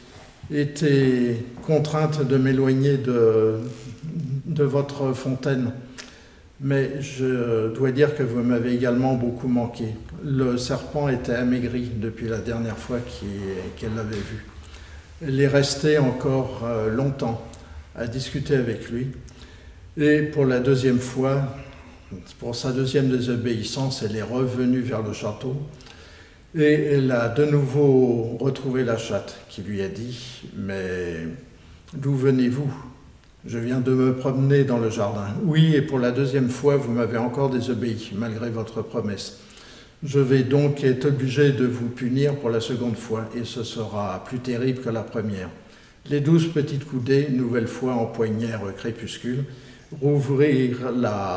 S5: été contrainte de m'éloigner de votre fontaine. Mais je dois dire que vous m'avez également beaucoup manqué. » Le serpent était amaigri depuis la dernière fois qu'elle l'avait vu. Elle est restée encore longtemps à discuter avec lui. Et pour la deuxième fois, pour sa deuxième désobéissance, elle est revenue vers le château. Et elle a de nouveau retrouvé la chatte qui lui a dit « Mais d'où venez-vous ? » « Je viens de me promener dans le jardin. »« Oui, et pour la deuxième fois, vous m'avez encore désobéi, malgré votre promesse. Je vais donc être obligé de vous punir pour la seconde fois, et ce sera plus terrible que la première. » Les 12 petites coudées, une nouvelle fois, empoignèrent Crépuscule, rouvrirent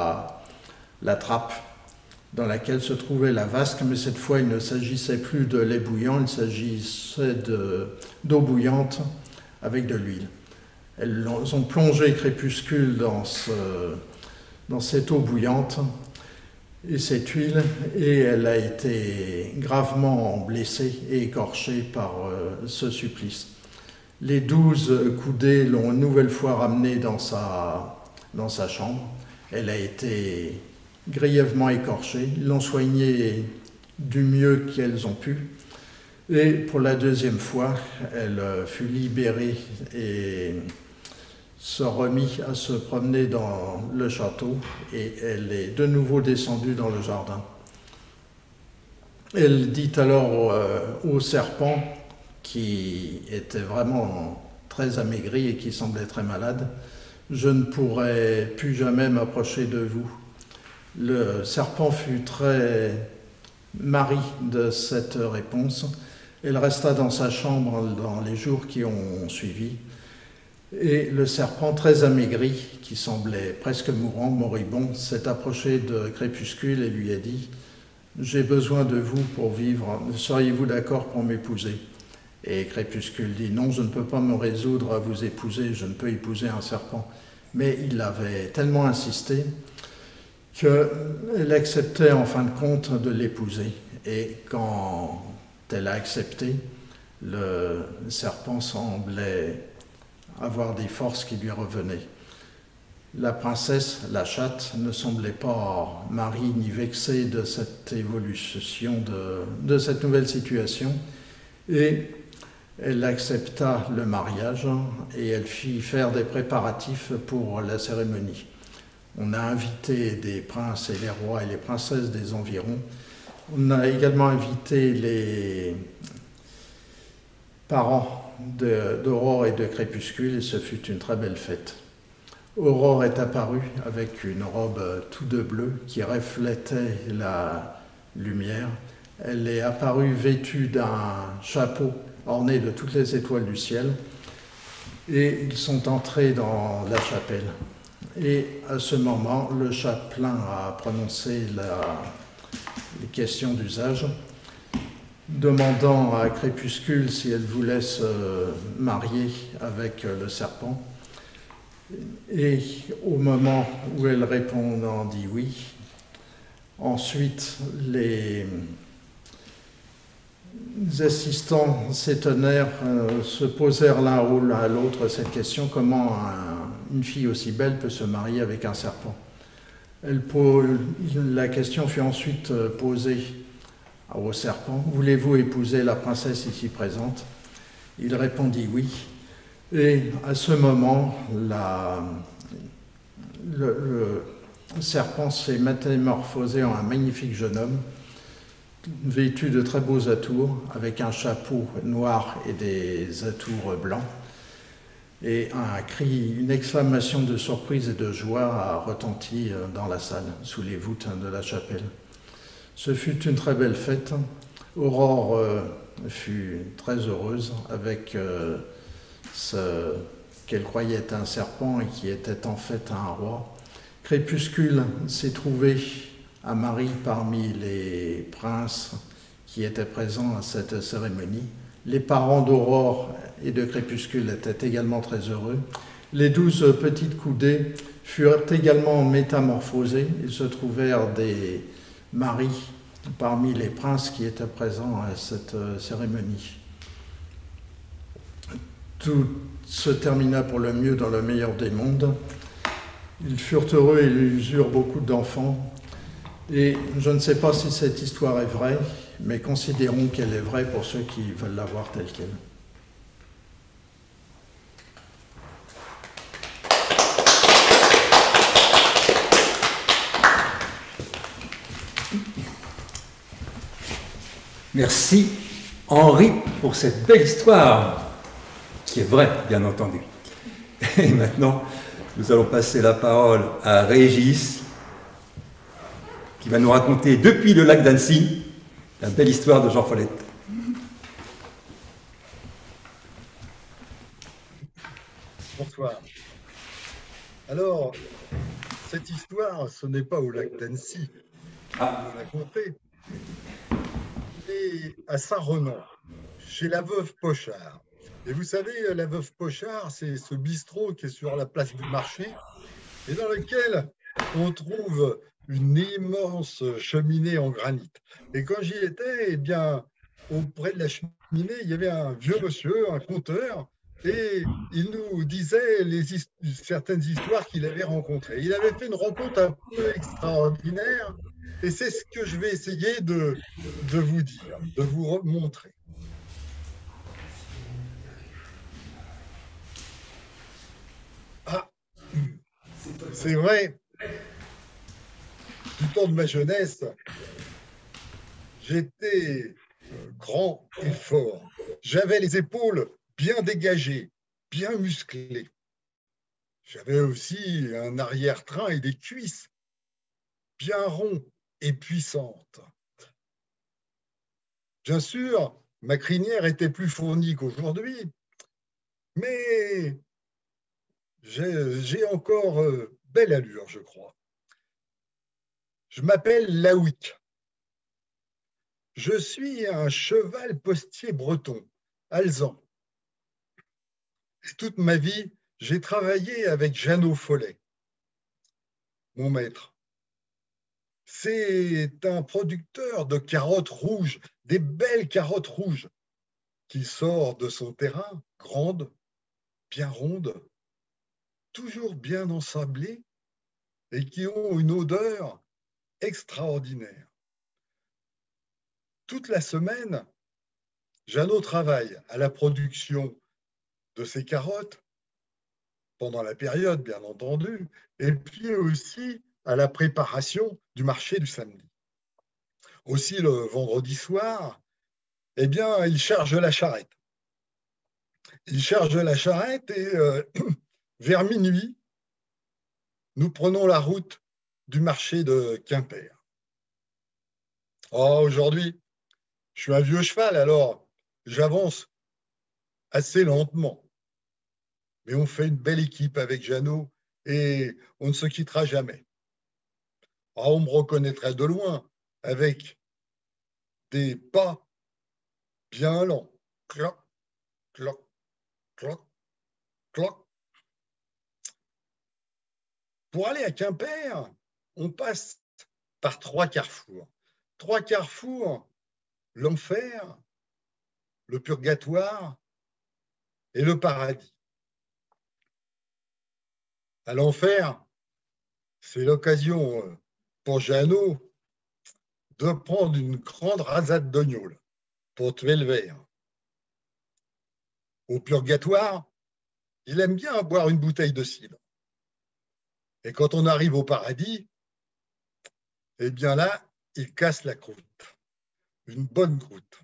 S5: la trappe dans laquelle se trouvait la vasque, mais cette fois, il ne s'agissait plus de lait bouillant, il s'agissait d'eau bouillante avec de l'huile. Elles ont plongé Crépuscule dans cette eau bouillante et cette huile, et elle a été gravement blessée et écorchée par ce supplice. Les 12 coudées l'ont une nouvelle fois ramenée dans sa chambre. Elle a été grièvement écorchée. Ils l'ont soignée du mieux qu'elles ont pu. Et pour la deuxième fois, elle fut libérée et se remit à se promener dans le château, et elle est de nouveau descendue dans le jardin. Elle dit alors au serpent, qui était vraiment très amaigri et qui semblait très malade, « Je ne pourrai plus jamais m'approcher de vous. » Le serpent fut très marri de cette réponse. Elle resta dans sa chambre dans les jours qui ont suivi. Et le serpent, très amaigri, qui semblait presque mourant, moribond, s'est approché de Crépuscule et lui a dit « J'ai besoin de vous pour vivre. Seriez-vous d'accord pour m'épouser ?» Et Crépuscule dit « Non, je ne peux pas me résoudre à vous épouser. Je ne peux épouser un serpent. » Mais il avait tellement insisté qu'elle acceptait en fin de compte de l'épouser. Et quand elle a accepté, le serpent semblait avoir des forces qui lui revenaient. La princesse, la chatte, ne semblait pas marie ni vexée de cette évolution, de cette nouvelle situation, et elle accepta le mariage et elle fit faire des préparatifs pour la cérémonie. On a invité des princes et les rois et les princesses des environs. On a également invité les parents d'Aurore et de Crépuscule, et ce fut une très belle fête. Aurore est apparue avec une robe tout de bleu qui reflétait la lumière. Elle est apparue vêtue d'un chapeau orné de toutes les étoiles du ciel, et ils sont entrés dans la chapelle. Et à ce moment, le chapelain a prononcé les questions d'usage, demandant à Crépuscule si elle voulait se marier avec le serpent. Et au moment où elle répondit oui, Ensuite, les assistants s'étonnèrent, se posèrent l'un à l'autre cette question: comment une fille aussi belle peut se marier avec un serpent? La question fut ensuite posée au serpent: voulez-vous épouser la princesse ici présente? Il répondit oui. Et à ce moment, le serpent s'est métamorphosé en un magnifique jeune homme, vêtu de très beaux atours, avec un chapeau noir et des atours blancs. Et un cri, une exclamation de surprise et de joie a retenti dans la salle, sous les voûtes de la chapelle. Ce fut une très belle fête. Aurore fut très heureuse avec ce qu'elle croyait être un serpent et qui était en fait un roi. Crépuscule s'est trouvé à Marie parmi les princes qui étaient présents à cette cérémonie. Les parents d'Aurore et de Crépuscule étaient également très heureux. Les 12 petites coudées furent également métamorphosées. Il se trouvèrent des maris parmi les princes qui étaient présents à cette cérémonie. Tout se termina pour le mieux dans le meilleur des mondes. Ils furent heureux et ils eurent beaucoup d'enfants. Et je ne sais pas si cette histoire est vraie, mais considérons qu'elle est vraie pour ceux qui veulent la voir telle qu'elle.
S1: Merci Henri pour cette belle histoire, qui est vraie, bien entendu. Et maintenant, nous allons passer la parole à Régis, qui va nous raconter depuis le lac d'Annecy la belle histoire de Jean Follette.
S6: Bonsoir. Alors, cette histoire, ce n'est pas au lac d'Annecy, je vous la conter, mais à Saint-Renan, chez la veuve Pochard. Et vous savez, la veuve Pochard, c'est ce bistrot qui est sur la place du marché et dans lequel on trouve une immense cheminée en granit. Et quand j'y étais, eh bien, auprès de la cheminée, il y avait un vieux monsieur, un conteur, et il nous disait certaines histoires qu'il avait rencontrées. Il avait fait une rencontre un peu extraordinaire, et c'est ce que je vais essayer de vous dire, de vous montrer. Ah, c'est vrai, du temps de ma jeunesse, j'étais grand et fort. J'avais les épaules bien dégagées, bien musclées. J'avais aussi un arrière-train et des cuisses bien ronds et puissantes. Bien sûr, ma crinière était plus fournie qu'aujourd'hui, mais j'ai encore belle allure, je crois. Je m'appelle Laouic. Je suis un cheval postier breton, alezan. Et toute ma vie, j'ai travaillé avec Jeannot Follet, mon maître. C'est un producteur de carottes rouges, des belles carottes rouges, qui sort de son terrain, grandes, bien rondes, toujours bien ensablées et qui ont une odeur extraordinaire. Toute la semaine, Jeannot travaille à la production de ces carottes, pendant la période, bien entendu, et puis aussi à la préparation du marché du samedi. Aussi, le vendredi soir, eh bien, il charge la charrette. Il charge la charrette et vers minuit, nous prenons la route du marché de Quimper. Oh, aujourd'hui, je suis un vieux cheval, alors j'avance assez lentement. Mais on fait une belle équipe avec Jeannot et on ne se quittera jamais. Ah, on me reconnaîtrait de loin avec des pas bien lents. Cloc, cloc, cloc, cloc. Pour aller à Quimper, on passe par 3 carrefours. 3 carrefours, l'enfer, le purgatoire et le paradis. À l'enfer, c'est l'occasion pour Jeannot de prendre une grande rasade de gnôle pour tuer le ver. Au purgatoire, il aime bien boire une bouteille de cidre. Et quand on arrive au paradis, eh bien là, il casse la croûte, une bonne croûte.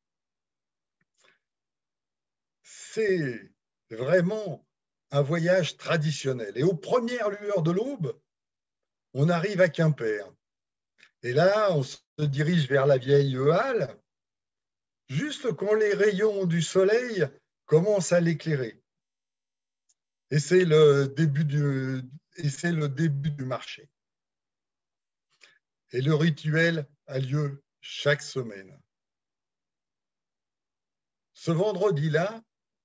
S6: C'est vraiment un voyage traditionnel. Et aux premières lueurs de l'aube, on arrive à Quimper. Et là, on se dirige vers la vieille halle, juste quand les rayons du soleil commencent à l'éclairer. Et c'est le début du marché. Et le rituel a lieu chaque semaine. Ce vendredi-là,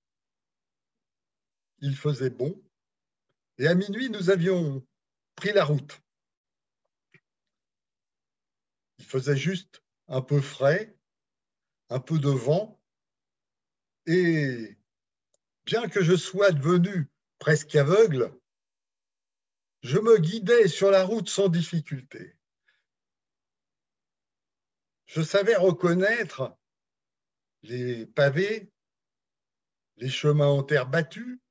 S6: il faisait bon, et à minuit, nous avions pris la route. Il faisait juste un peu frais, un peu de vent, et bien que je sois devenu presque aveugle, je me guidais sur la route sans difficulté. Je savais reconnaître les pavés, les chemins en terre battue,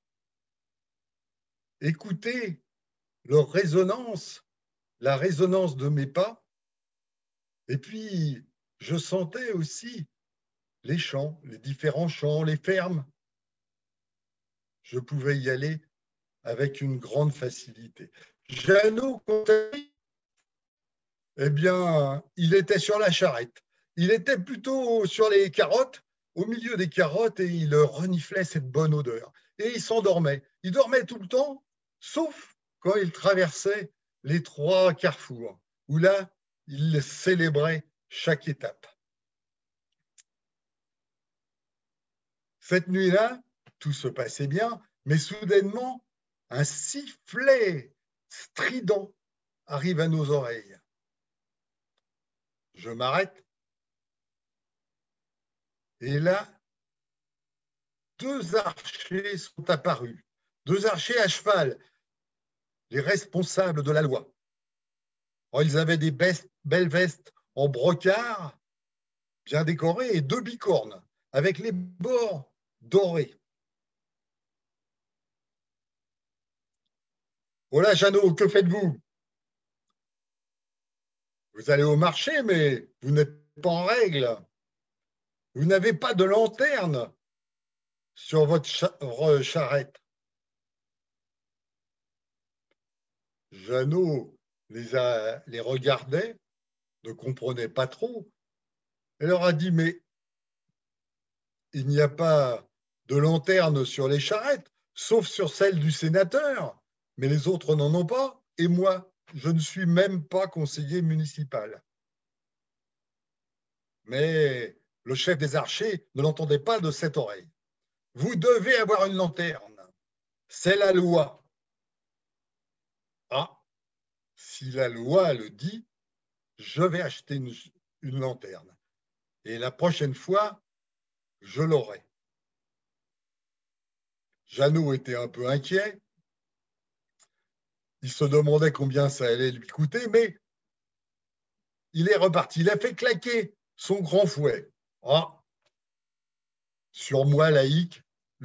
S6: écouter leur résonance, la résonance de mes pas, et puis je sentais aussi les champs, les différents champs, les fermes. Je pouvais y aller avec une grande facilité. Jeannot, quant à lui, eh bien, il était sur la charrette. Il était plutôt sur les carottes, au milieu des carottes, et il reniflait cette bonne odeur. Et il s'endormait. Il dormait tout le temps, sauf quand il traversait les 3 carrefours, où là, il célébrait chaque étape. Cette nuit-là, tout se passait bien, mais soudainement, un sifflet strident arrive à nos oreilles. Je m'arrête. Et là, 2 archers sont apparus. 2 archers à cheval, les responsables de la loi. Alors, ils avaient des belles vestes en brocart, bien décorées, et 2 bicornes, avec les bords dorés. Oh là, Jeannot, que faites-vous? Vous allez au marché, mais vous n'êtes pas en règle. Vous n'avez pas de lanterne sur votre charrette. Jeannot les regardait, ne comprenait pas trop, et leur a dit, mais il n'y a pas de lanterne sur les charrettes, sauf sur celle du sénateur, mais les autres n'en ont pas, et moi, je ne suis même pas conseiller municipal. Mais le chef des archers ne l'entendait pas de cette oreille. Vous devez avoir une lanterne, c'est la loi. Ah, si la loi le dit, je vais acheter une lanterne. Et la prochaine fois, je l'aurai. Jeannot était un peu inquiet. Il se demandait combien ça allait lui coûter, mais il est reparti. Il a fait claquer son grand fouet. Ah, sur moi, laïque,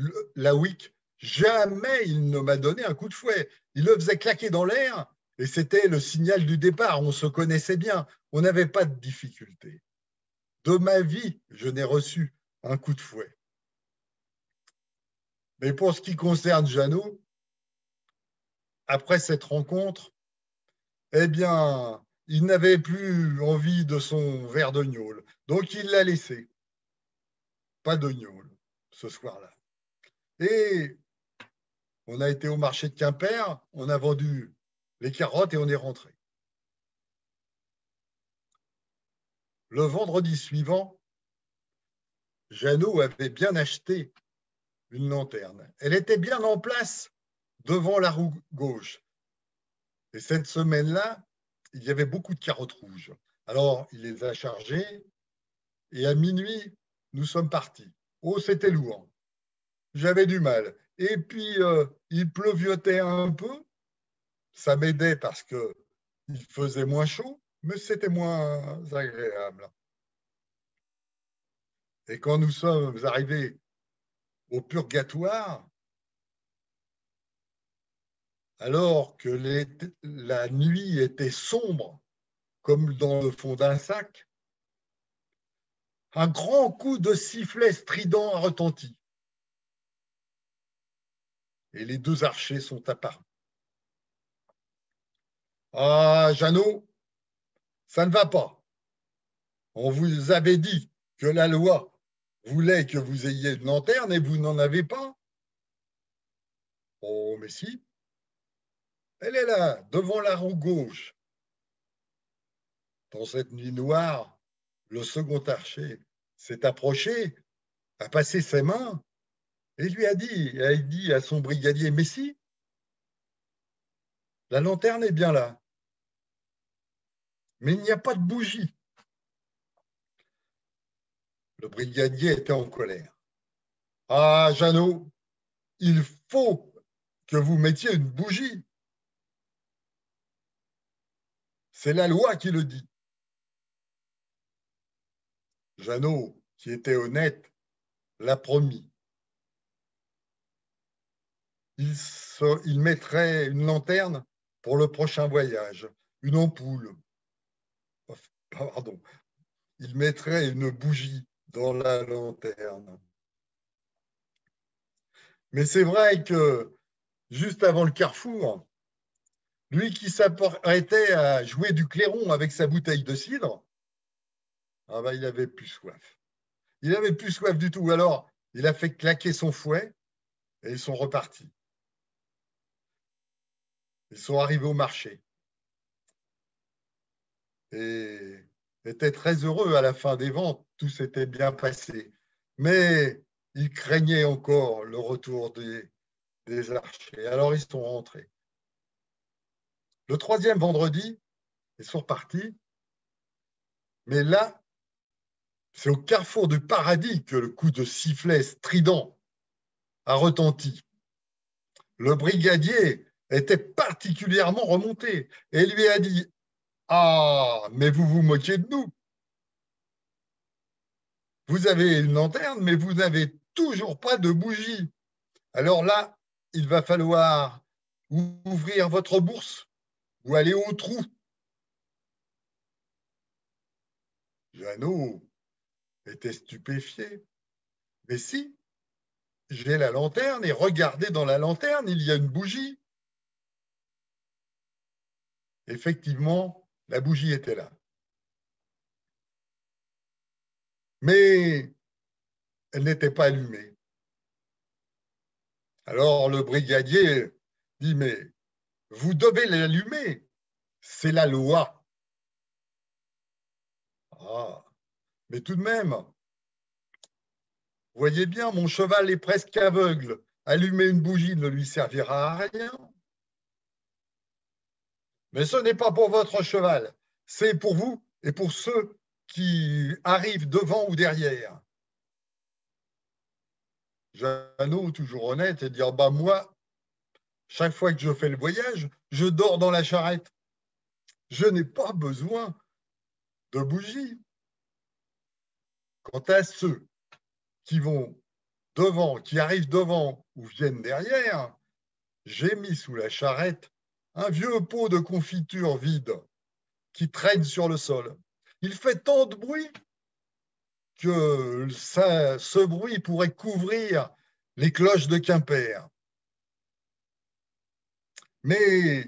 S6: jamais il ne m'a donné un coup de fouet. Il le faisait claquer dans l'air et c'était le signal du départ. On se connaissait bien. On n'avait pas de difficulté. De ma vie, je n'ai reçu un coup de fouet. Mais pour ce qui concerne Jeannot, après cette rencontre, eh bien, il n'avait plus envie de son verre de gnôle. Donc, il l'a laissé. Pas de gnôle ce soir-là. Et on a été au marché de Quimper, on a vendu les carottes et on est rentré. Le vendredi suivant, Jeannot avait bien acheté une lanterne. Elle était bien en place devant la roue gauche. Et cette semaine-là, il y avait beaucoup de carottes rouges. Alors, il les a chargées et à minuit, nous sommes partis. Oh, c'était lourd. J'avais du mal. Et puis, il pleuviotait un peu. Ça m'aidait parce qu'il faisait moins chaud, mais c'était moins agréable. Et quand nous sommes arrivés au purgatoire, alors que la nuit était sombre, comme dans le fond d'un sac, un grand coup de sifflet strident a retenti. Et les deux archers sont apparus. Ah, Jeannot, ça ne va pas. On vous avait dit que la loi voulait que vous ayez une lanterne et vous n'en avez pas. Oh, mais si. Elle est là, devant la roue gauche. Dans cette nuit noire, le second archer s'est approché, a passé ses mains et lui a dit à son brigadier, mais si, la lanterne est bien là, mais il n'y a pas de bougie. Le brigadier était en colère. Ah, Jeannot, il faut que vous mettiez une bougie. C'est la loi qui le dit. Jeannot, qui était honnête, l'a promis. Il mettrait une lanterne pour le prochain voyage, une ampoule. Pardon, il mettrait une bougie dans la lanterne. Mais c'est vrai que juste avant le carrefour, lui qui s'apprêtait à jouer du clairon avec sa bouteille de cidre, ah ben, il avait plus soif. Il n'avait plus soif du tout. Alors, il a fait claquer son fouet et ils sont repartis. Ils sont arrivés au marché et étaient très heureux à la fin des ventes. Tout s'était bien passé. Mais ils craignaient encore le retour des archers. Alors, ils sont rentrés. Le troisième vendredi, ils sont repartis. Mais là, c'est au carrefour du paradis que le coup de sifflet strident a retenti. Le brigadier était particulièrement remonté et lui a dit « Ah, mais vous vous moquez de nous. Vous avez une lanterne, mais vous n'avez toujours pas de bougie. Alors là, il va falloir ouvrir votre bourse ou aller au trou. » Jeannot était stupéfié. Mais si, j'ai la lanterne et regardez dans la lanterne, il y a une bougie. Effectivement, la bougie était là. Mais elle n'était pas allumée. Alors le brigadier dit, mais vous devez l'allumer, c'est la loi. Ah, mais tout de même, voyez bien, mon cheval est presque aveugle. Allumer une bougie ne lui servira à rien. Mais ce n'est pas pour votre cheval, c'est pour vous et pour ceux qui arrivent devant ou derrière. Jeannot, toujours honnête, et dire, bah moi, chaque fois que je fais le voyage, je dors dans la charrette. Je n'ai pas besoin de bougie. Quant à ceux qui vont devant, qui arrivent devant ou viennent derrière, j'ai mis sous la charrette un vieux pot de confiture vide qui traîne sur le sol. Il fait tant de bruit que ce bruit pourrait couvrir les cloches de Quimper. Mais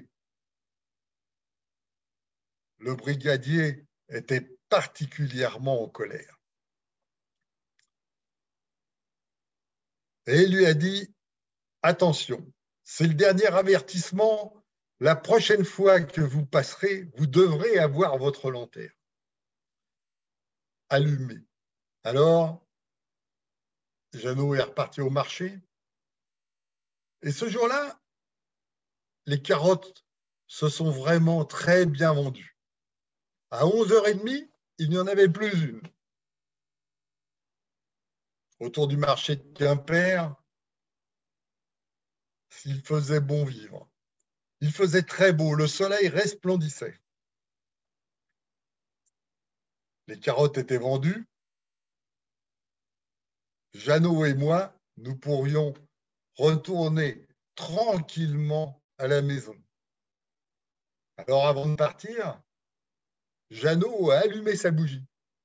S6: le brigadier était particulièrement en colère. Et il lui a dit, attention, c'est le dernier avertissement, la prochaine fois que vous passerez, vous devrez avoir votre lanterne allumée. Alors, Jeannot est reparti au marché. Et ce jour-là, les carottes se sont vraiment très bien vendues. À 11h30, il n'y en avait plus une. Autour du marché de Quimper, il faisait bon vivre. Il faisait très beau, le soleil resplendissait. Les carottes étaient vendues. Jeannot et moi, nous pourrions retourner tranquillement à la maison. Alors avant de partir, Jeannot a allumé sa bougie.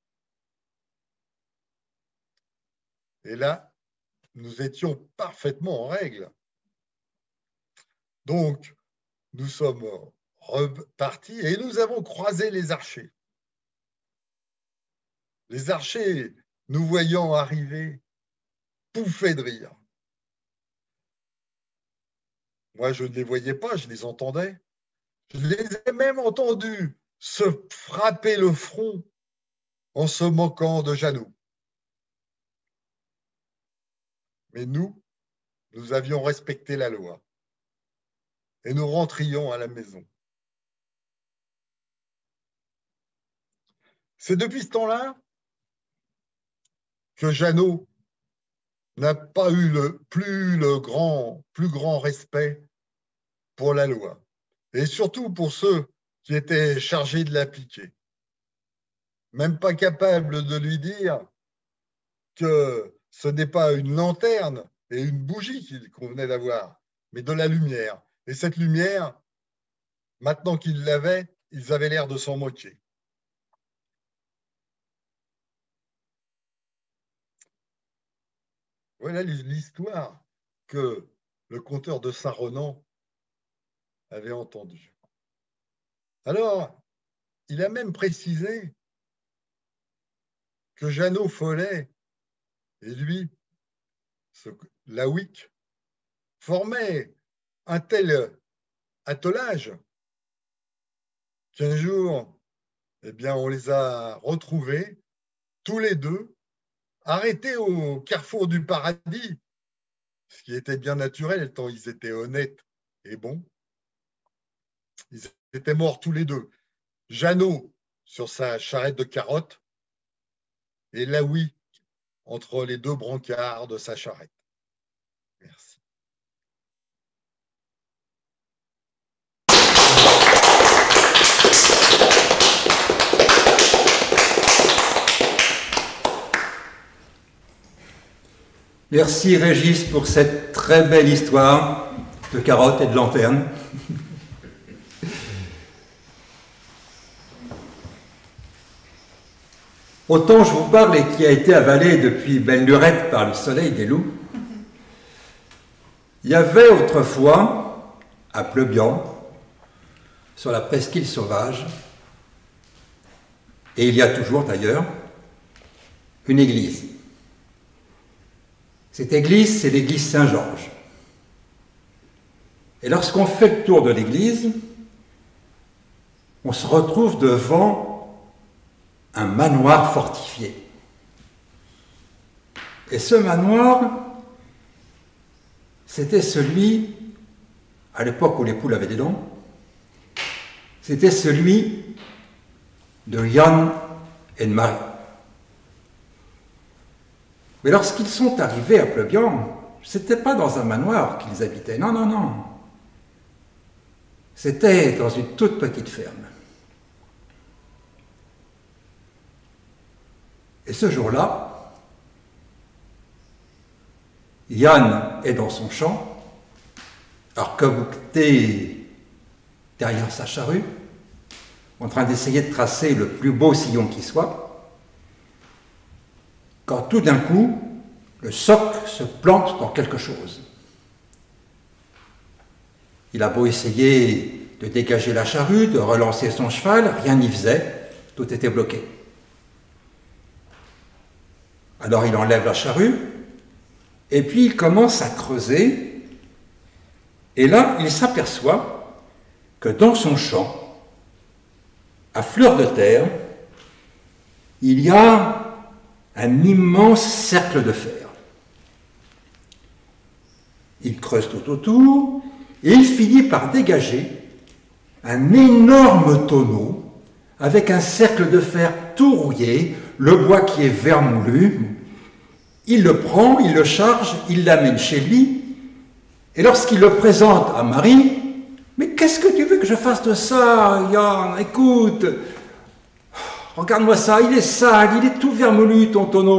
S6: Et là, nous étions parfaitement en règle. Donc, nous sommes repartis et nous avons croisé les archers. Les archers, nous voyant arriver, pouffaient de rire. Moi, je ne les voyais pas, je les entendais. Je les ai même entendus se frapper le front en se moquant de Jeannot. Mais nous avions respecté la loi et nous rentrions à la maison. C'est depuis ce temps-là que Jeannot n'a pas eu plus grand respect pour la loi, et surtout pour ceux qui étaient chargés de l'appliquer. Même pas capable de lui dire que ce n'est pas une lanterne et une bougie qu'il convenait d'avoir, mais de la lumière. Et cette lumière, maintenant qu'ils l'avaient, ils avaient l'air de s'en moquer. Voilà l'histoire que le conteur de Saint-Renan avait entendue. Alors, il a même précisé que Jeannot Follet et lui, Laouic, formaient un tel attelage qu'un jour, eh bien, on les a retrouvés tous les deux arrêtés au carrefour du paradis, ce qui était bien naturel tant ils étaient honnêtes et bons. Ils étaient morts tous les deux. Jeannot sur sa charrette de carottes et Laouic entre les deux brancards de sa charrette. Merci.
S1: Merci Régis pour cette très belle histoire de carottes et de lanternes. Autant je vous parle et qui a été avalé depuis belle lurette par le soleil des loups, il y avait autrefois, à Pleubian, sur la presqu'île sauvage, et il y a toujours d'ailleurs, une église. Cette église, c'est l'église Saint-Georges. Et lorsqu'on fait le tour de l'église, on se retrouve devant un manoir fortifié. Et ce manoir, c'était celui, à l'époque où les poules avaient des dents, c'était celui de Yann et de Marie. Mais lorsqu'ils sont arrivés à Pleubian, ce n'était pas dans un manoir qu'ils habitaient, non, non, non. C'était dans une toute petite ferme. Et ce jour-là, Yann est dans son champ, arc-bouté derrière sa charrue, en train d'essayer de tracer le plus beau sillon qui soit, quand tout d'un coup, le soc se plante dans quelque chose. Il a beau essayer de dégager la charrue, de relancer son cheval, rien n'y faisait, tout était bloqué. Alors il enlève la charrue, et puis il commence à creuser, et là il s'aperçoit que dans son champ, à fleur de terre, il y a un immense cercle de fer. Il creuse tout autour, et il finit par dégager un énorme tonneau avec un cercle de fer tout rouillé, le bois qui est vermoulu. Il le prend, il le charge, il l'amène chez lui, et lorsqu'il le présente à Marie, « Mais qu'est-ce que tu veux que je fasse de ça, Yann? Écoute, regarde-moi ça, il est sale, il est tout vermoulu, ton tonneau. »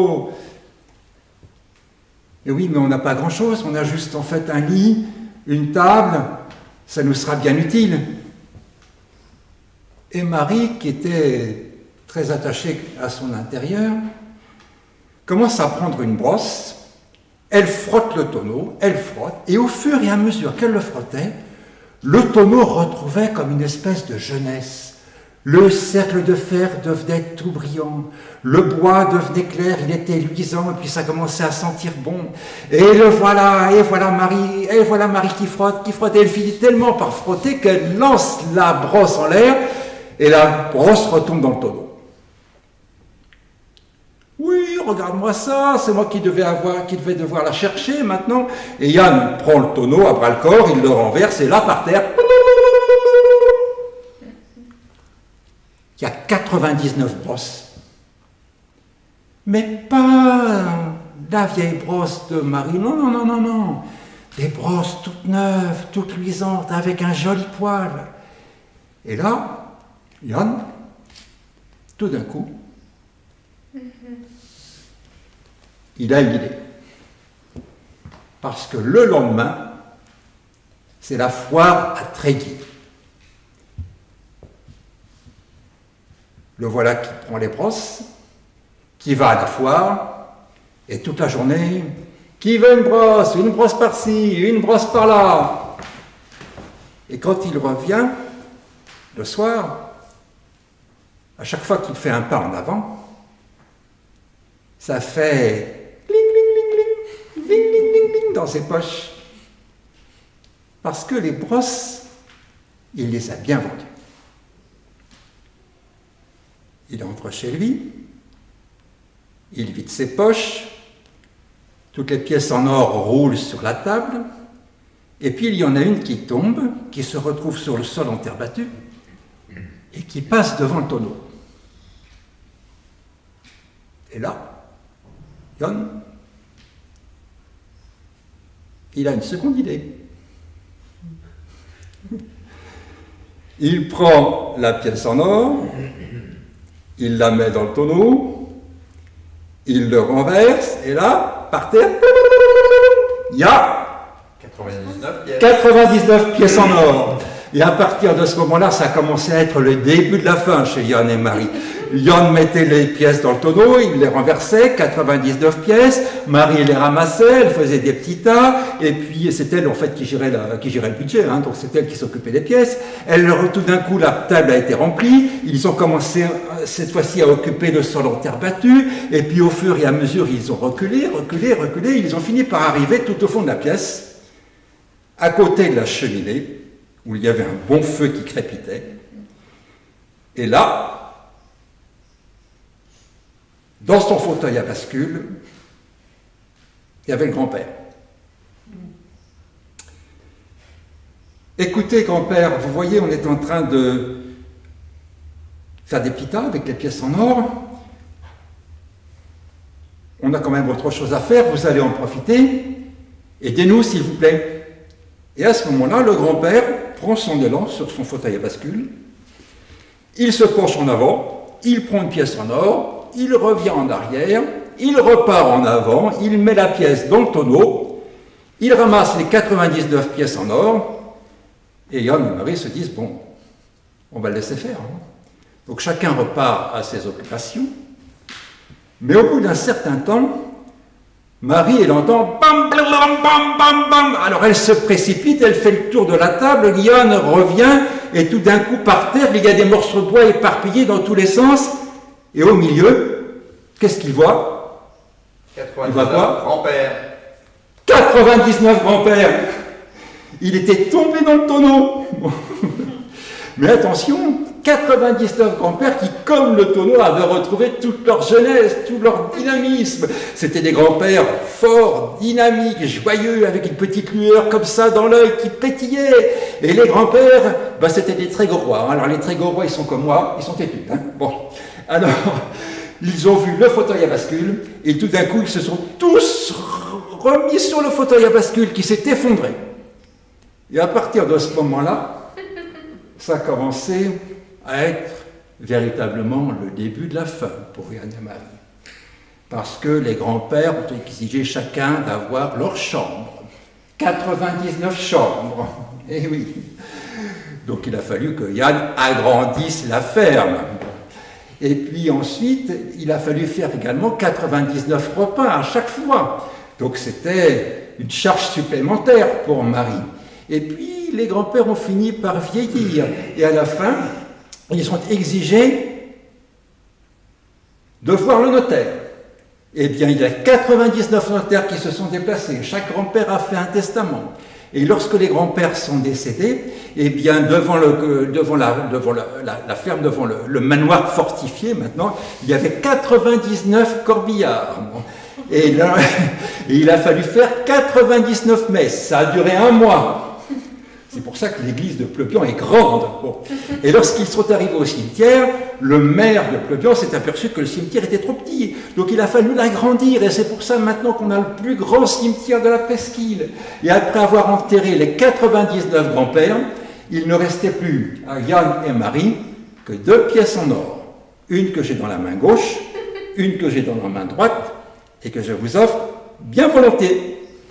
S1: Et oui, mais on n'a pas grand-chose, on a juste en fait un lit, une table, ça nous sera bien utile. Et Marie, qui était très attachée à son intérieur, commence à prendre une brosse, elle frotte le tonneau, elle frotte, et au fur et à mesure qu'elle le frottait, le tonneau retrouvait comme une espèce de jeunesse. Le cercle de fer devenait tout brillant, le bois devenait clair, il était luisant, et puis ça commençait à sentir bon. Et voilà Marie qui frotte, et elle finit tellement par frotter qu'elle lance la brosse en l'air, et la brosse retombe dans le tonneau. Oui, regarde-moi ça, c'est moi qui devais devoir la chercher maintenant. Et Yann prend le tonneau à bras-le-corps, il le renverse, et là, par terre, il y a 99 brosses. Mais pas la vieille brosse de Marie, non. Des brosses toutes neuves, toutes luisantes, avec un joli poil. Et là, Yann, tout d'un coup, il a une idée. Parce que le lendemain, c'est la foire à Tréguier. Le voilà qui prend les brosses, qui va à la foire, et toute la journée, qui veut une brosse par-ci, une brosse par-là. Et quand il revient, le soir, à chaque fois qu'il fait un pas en avant, ça fait ling, ling, dans ses poches. Parce que les brosses, il les a bien vendues. Il entre chez lui, il vide ses poches, toutes les pièces en or roulent sur la table, et puis il y en a une qui tombe, qui se retrouve sur le sol en terre battue, et qui passe devant le tonneau. Et là, Yann, il a une seconde idée. Il prend la pièce en or, il la met dans le tonneau, il le renverse, et là, par terre, il y a 99 pièces en or. Et à partir de ce moment-là, ça a commencé à être le début de la fin chez Yann et Marie. Yann mettait les pièces dans le tonneau, il les renversait, 99 pièces, Marie les ramassait, elle faisait des petits tas, et puis c'est elle en fait qui gérait le budget, hein, donc c'est elle qui s'occupait des pièces. Tout d'un coup, la table a été remplie, ils ont commencé cette fois-ci à occuper le sol en terre battue, et puis au fur et à mesure, ils ont reculé, ils ont fini par arriver tout au fond de la pièce, à côté de la cheminée, où il y avait un bon feu qui crépitait, et là, dans son fauteuil à bascule, il y avait le grand-père. Écoutez, grand-père, vous voyez, on est en train de faire des petits tas avec les pièces en or. On a quand même autre chose à faire, vous allez en profiter. Aidez-nous, s'il vous plaît. Et à ce moment-là, le grand-père prend son élan sur son fauteuil à bascule. Il se penche en avant, il prend une pièce en or, il revient en arrière, il repart en avant, il met la pièce dans le tonneau, il ramasse les 99 pièces en or, et Yann et Marie se disent, bon, on va le laisser faire. Hein. Donc chacun repart à ses occupations, mais au bout d'un certain temps, Marie, elle entend bam, bam, bam, bam, bam. Alors elle se précipite, elle fait le tour de la table, Yann revient, et tout d'un coup par terre, il y a des morceaux de bois éparpillés dans tous les sens, et au milieu, qu'est-ce qu'il voit?
S7: 99 grand-père.
S1: 99 grand-père. Il était tombé dans le tonneau. Mais attention, 99 grands-pères qui, comme le tonneau, avaient retrouvé toute leur jeunesse, tout leur dynamisme. C'était des grands-pères forts, dynamiques, joyeux, avec une petite lueur comme ça dans l'œil qui pétillait. Et les grands-pères, ben, c'était des Trégorois. Alors les Trégorois, ils sont comme moi, ils sont têtus. Hein. Bon, alors, ils ont vu le fauteuil à bascule, et tout d'un coup, ils se sont tous remis sur le fauteuil à bascule qui s'est effondré. Et à partir de ce moment-là, ça a commencé à être véritablement le début de la fin pour Yann et Marie. Parce que les grands-pères ont exigé chacun d'avoir leur chambre. 99 chambres. Eh oui. Donc il a fallu que Yann agrandisse la ferme. Et puis ensuite, il a fallu faire également 99 repas à chaque fois. Donc c'était une charge supplémentaire pour Marie. Et puis les grands-pères ont fini par vieillir. Et à la fin, ils sont exigés de voir le notaire. Eh bien, il y a 99 notaires qui se sont déplacés. Chaque grand-père a fait un testament. Et lorsque les grands-pères sont décédés, eh bien, devant la ferme, devant le manoir fortifié maintenant, il y avait 99 corbillards. Et là, il a fallu faire 99 messes. Ça a duré 1 mois. C'est pour ça que l'église de Pleubian est grande. Bon. Et lorsqu'ils sont arrivés au cimetière, le maire de Pleubian s'est aperçu que le cimetière était trop petit. Donc il a fallu l'agrandir. Et c'est pour ça maintenant qu'on a le plus grand cimetière de la presqu'île. Et après avoir enterré les 99 grands-pères, il ne restait plus à Yann et Marie que 2 pièces en or. Une que j'ai dans la main gauche, une que j'ai dans la main droite, et que je vous offre bien volontiers.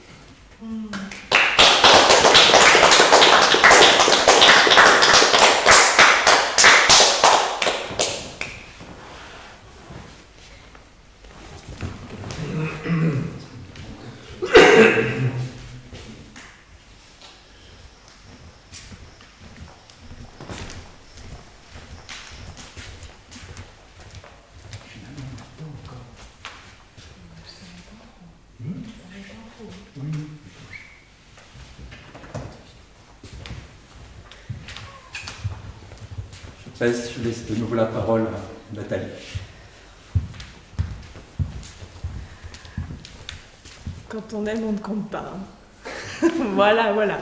S1: Je laisse de nouveau la parole à Nathalie.
S4: Quand on aime, on ne compte pas. Hein. Voilà, voilà.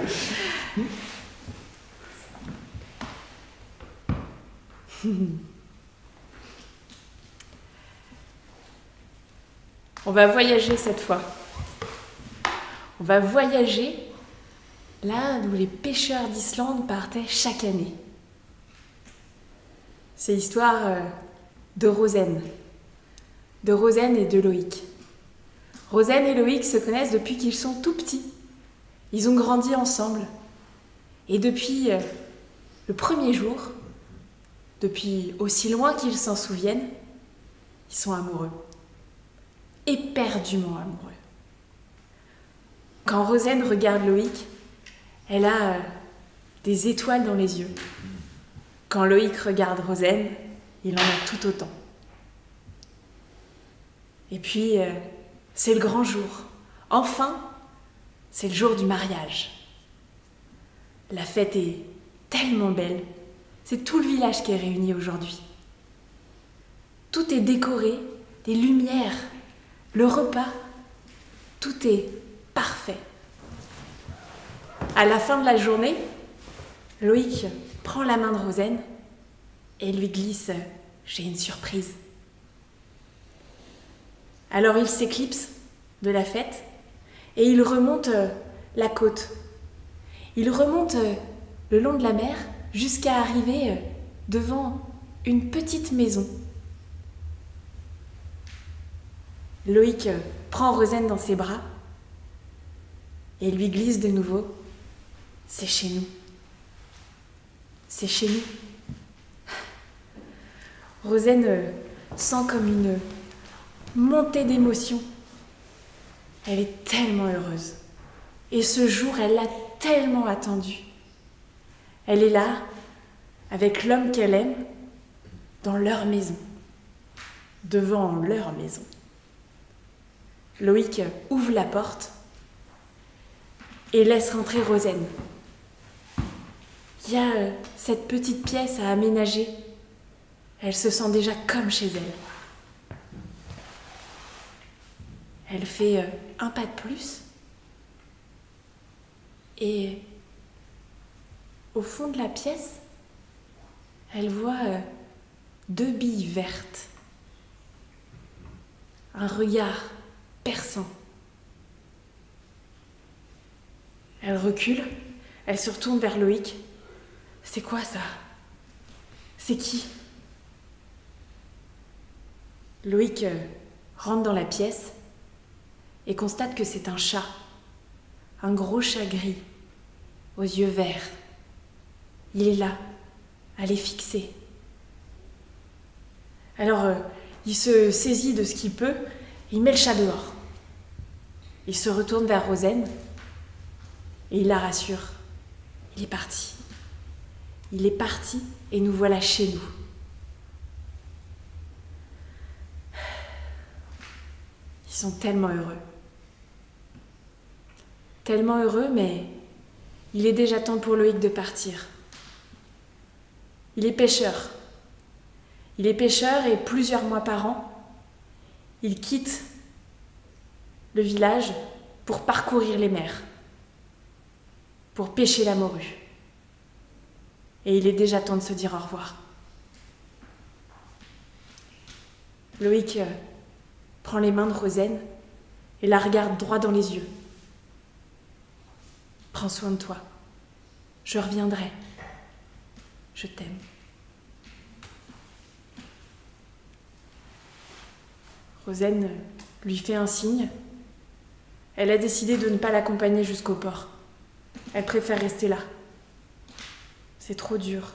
S4: On va voyager cette fois. On va voyager là où les pêcheurs d'Islande partaient chaque année. C'est l'histoire de Rosen et de Loïc. Rosen et Loïc se connaissent depuis qu'ils sont tout petits. Ils ont grandi ensemble. Et depuis le premier jour, depuis aussi loin qu'ils s'en souviennent, ils sont amoureux. Éperdument amoureux. Quand Rosen regarde Loïc, elle a des étoiles dans les yeux. Quand Loïc regarde Rosen, il en a tout autant. Et puis, c'est le grand jour. Enfin, c'est le jour du mariage. La fête est tellement belle. C'est tout le village qui est réuni aujourd'hui. Tout est décoré, des lumières, le repas, tout est parfait. À la fin de la journée, Loïc prend la main de Rosen et lui glisse « J'ai une surprise ». Alors il s'éclipse de la fête et il remonte la côte. Il remonte le long de la mer jusqu'à arriver devant une petite maison. Loïc prend Rosen dans ses bras et lui glisse de nouveau « C'est chez nous ». C'est chez nous. Rosen sent comme une montée d'émotion. Elle est tellement heureuse. Et ce jour, elle l'a tellement attendu. Elle est là, avec l'homme qu'elle aime, dans leur maison. Devant leur maison. Loïc ouvre la porte et laisse rentrer Rosen, Il y a cette petite pièce à aménager. Elle se sent déjà comme chez elle. Elle fait un pas de plus. Et au fond de la pièce, elle voit 2 billes vertes. Un regard perçant. Elle recule, elle se retourne vers Loïc. C'est quoi ça? C'est qui? Loïc rentre dans la pièce et constate que c'est un chat. Un gros chat gris, aux yeux verts. Il est là, à les fixer. Alors, il se saisit de ce qu'il peut, il met le chat dehors. Il se retourne vers Rosen et il la rassure. Il est parti. Il est parti et nous voilà chez nous. Ils sont tellement heureux. Tellement heureux, mais il est déjà temps pour Loïc de partir. Il est pêcheur. Il est pêcheur et plusieurs mois par an, il quitte le village pour parcourir les mers, pour pêcher la morue. Et il est déjà temps de se dire au revoir. Loïc prend les mains de Rosen et la regarde droit dans les yeux. Prends soin de toi. Je reviendrai. Je t'aime. Rosen lui fait un signe. Elle a décidé de ne pas l'accompagner jusqu'au port. Elle préfère rester là. C'est trop dur.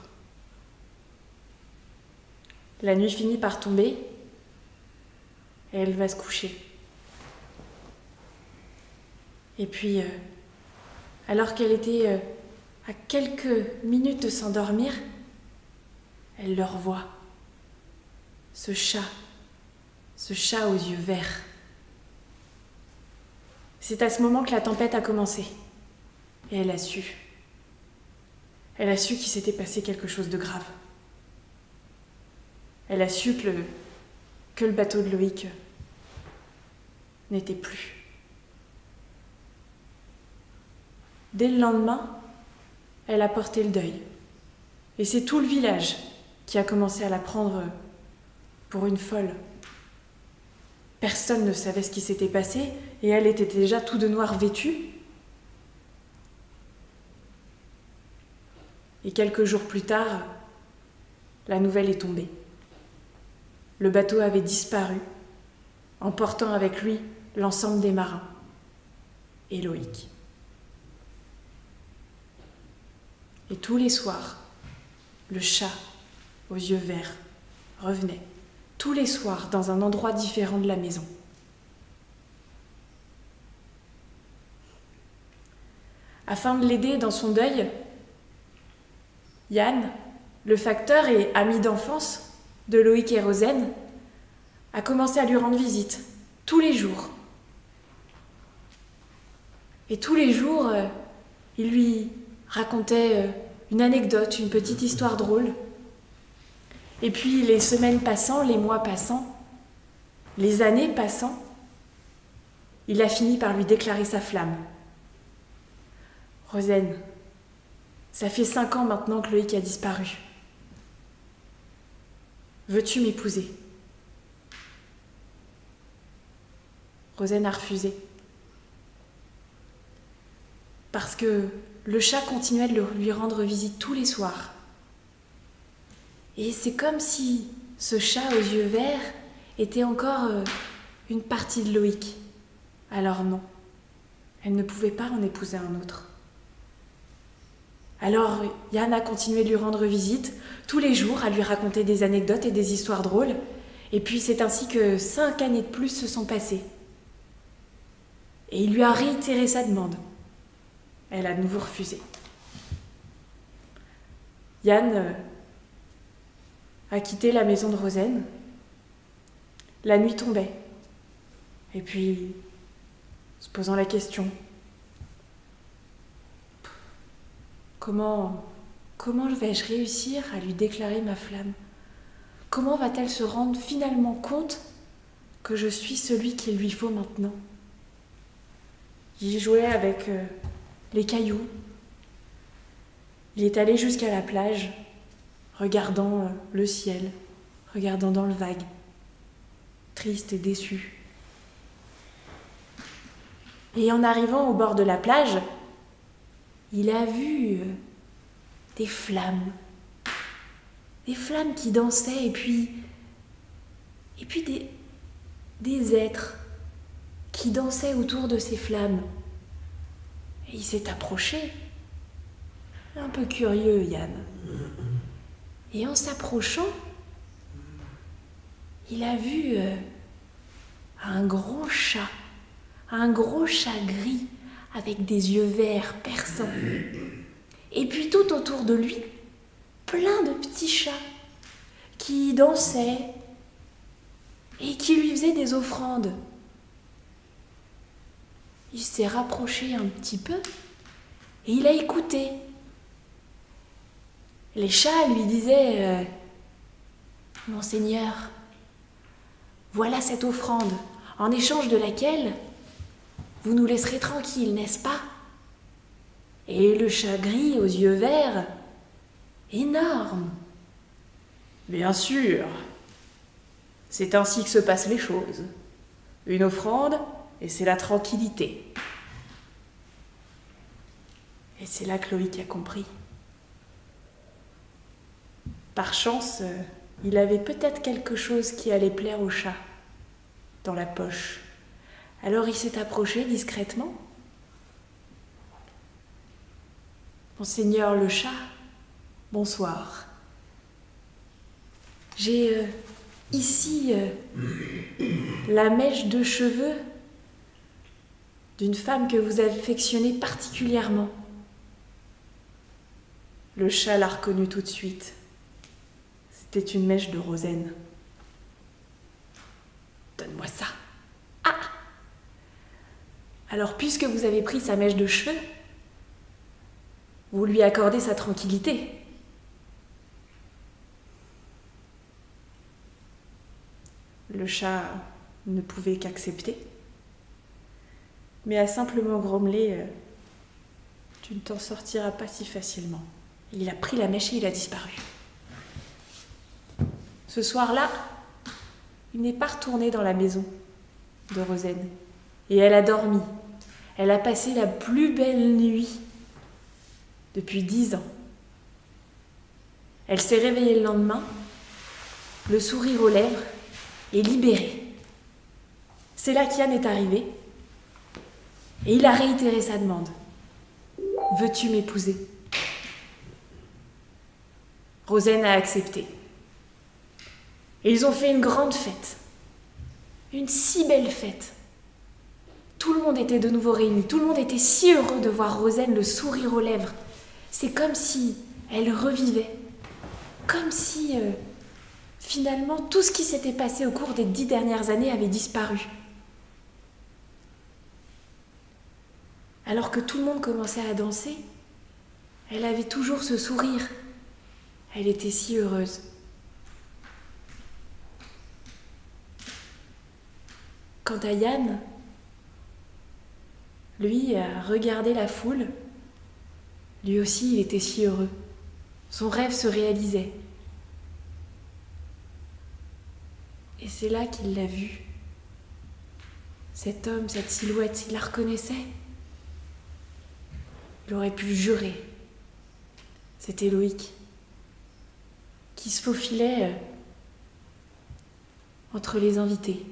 S4: La nuit finit par tomber et elle va se coucher. Et puis, alors qu'elle était à quelques minutes de s'endormir, elle le revoit. Ce chat aux yeux verts. C'est à ce moment que la tempête a commencé. Et elle a su. Elle a su qu'il s'était passé quelque chose de grave. Elle a su que le bateau de Loïc n'était plus. Dès le lendemain, elle a porté le deuil. Et c'est tout le village qui a commencé à la prendre pour une folle. Personne ne savait ce qui s'était passé et elle était déjà tout de noir vêtue. Et quelques jours plus tard, la nouvelle est tombée. Le bateau avait disparu, emportant avec lui l'ensemble des marins et Loïc. Et tous les soirs, le chat aux yeux verts revenait, tous les soirs dans un endroit différent de la maison. Afin de l'aider dans son deuil, Yann, le facteur et ami d'enfance de Loïc et Rosen, a commencé à lui rendre visite tous les jours. Et tous les jours, il lui racontait une anecdote, une petite histoire drôle. Et puis les semaines passant, les mois passant, les années passant, il a fini par lui déclarer sa flamme. Rosen, ça fait 5 ans maintenant que Loïc a disparu. Veux-tu m'épouser? Rosen a refusé. Parce que le chat continuait de lui rendre visite tous les soirs. Et c'est comme si ce chat aux yeux verts était encore une partie de Loïc. Alors non, elle ne pouvait pas en épouser un autre. Alors Yann a continué de lui rendre visite tous les jours, à lui raconter des anecdotes et des histoires drôles. Et puis c'est ainsi que 5 années de plus se sont passées. Et il lui a réitéré sa demande. Elle a de nouveau refusé. Yann a quitté la maison de Rosen. La nuit tombait. Et puis, se posant la question, comment comment vais-je réussir à lui déclarer ma flamme? Comment va-t-elle se rendre finalement compte que je suis celui qu'il lui faut maintenant? Il jouait avec les cailloux. Il est allé jusqu'à la plage, regardant le ciel, regardant dans le vague, triste et déçu. Et en arrivant au bord de la plage, il a vu des flammes qui dansaient, et puis des êtres qui dansaient autour de ces flammes. Et il s'est approché, un peu curieux, Yann. Et en s'approchant, il a vu un gros chat gris avec des yeux verts perçants. Et puis tout autour de lui, plein de petits chats qui dansaient et qui lui faisaient des offrandes. Il s'est rapproché un petit peu et il a écouté. Les chats lui disaient « Monseigneur, voilà cette offrande, en échange de laquelle vous nous laisserez tranquilles, n'est-ce pas ?» Et le chat gris aux yeux verts, énorme. « Bien sûr, c'est ainsi que se passent les choses. Une offrande, et c'est la tranquillité. » Et c'est là que Loïc a compris. Par chance, il avait peut-être quelque chose qui allait plaire au chat dans la poche. Alors il s'est approché discrètement. « Monseigneur le chat, bonsoir. J'ai ici la mèche de cheveux d'une femme que vous affectionnez particulièrement. » Le chat l'a reconnu tout de suite. C'était une mèche de Rosaine. « Donne-moi ça. » « Ah ! Alors, puisque vous avez pris sa mèche de cheveux, vous lui accordez sa tranquillité. » Le chat ne pouvait qu'accepter, mais a simplement grommelé « Tu ne t'en sortiras pas si facilement. » Il a pris la mèche et il a disparu. Ce soir-là, il n'est pas retourné dans la maison de Rosaine. Et elle a dormi. Elle a passé la plus belle nuit depuis 10 ans. Elle s'est réveillée le lendemain, le sourire aux lèvres et libérée. C'est là qu'Yann est arrivé et il a réitéré sa demande. « Veux-tu m'épouser ?» Rosaine a accepté. Et ils ont fait une grande fête. Une si belle fête. Tout le monde était de nouveau réuni. Tout le monde était si heureux de voir Rosaine le sourire aux lèvres. C'est comme si elle revivait. Comme si, finalement, tout ce qui s'était passé au cours des 10 dernières années avait disparu. Alors que tout le monde commençait à danser, elle avait toujours ce sourire. Elle était si heureuse. Quant à Yann, lui a regardé la foule. Lui aussi, il était si heureux. Son rêve se réalisait. Et c'est là qu'il l'a vu. Cet homme, cette silhouette, il la reconnaissait. Il aurait pu le jurer. C'était Loïc, qui se faufilait entre les invités.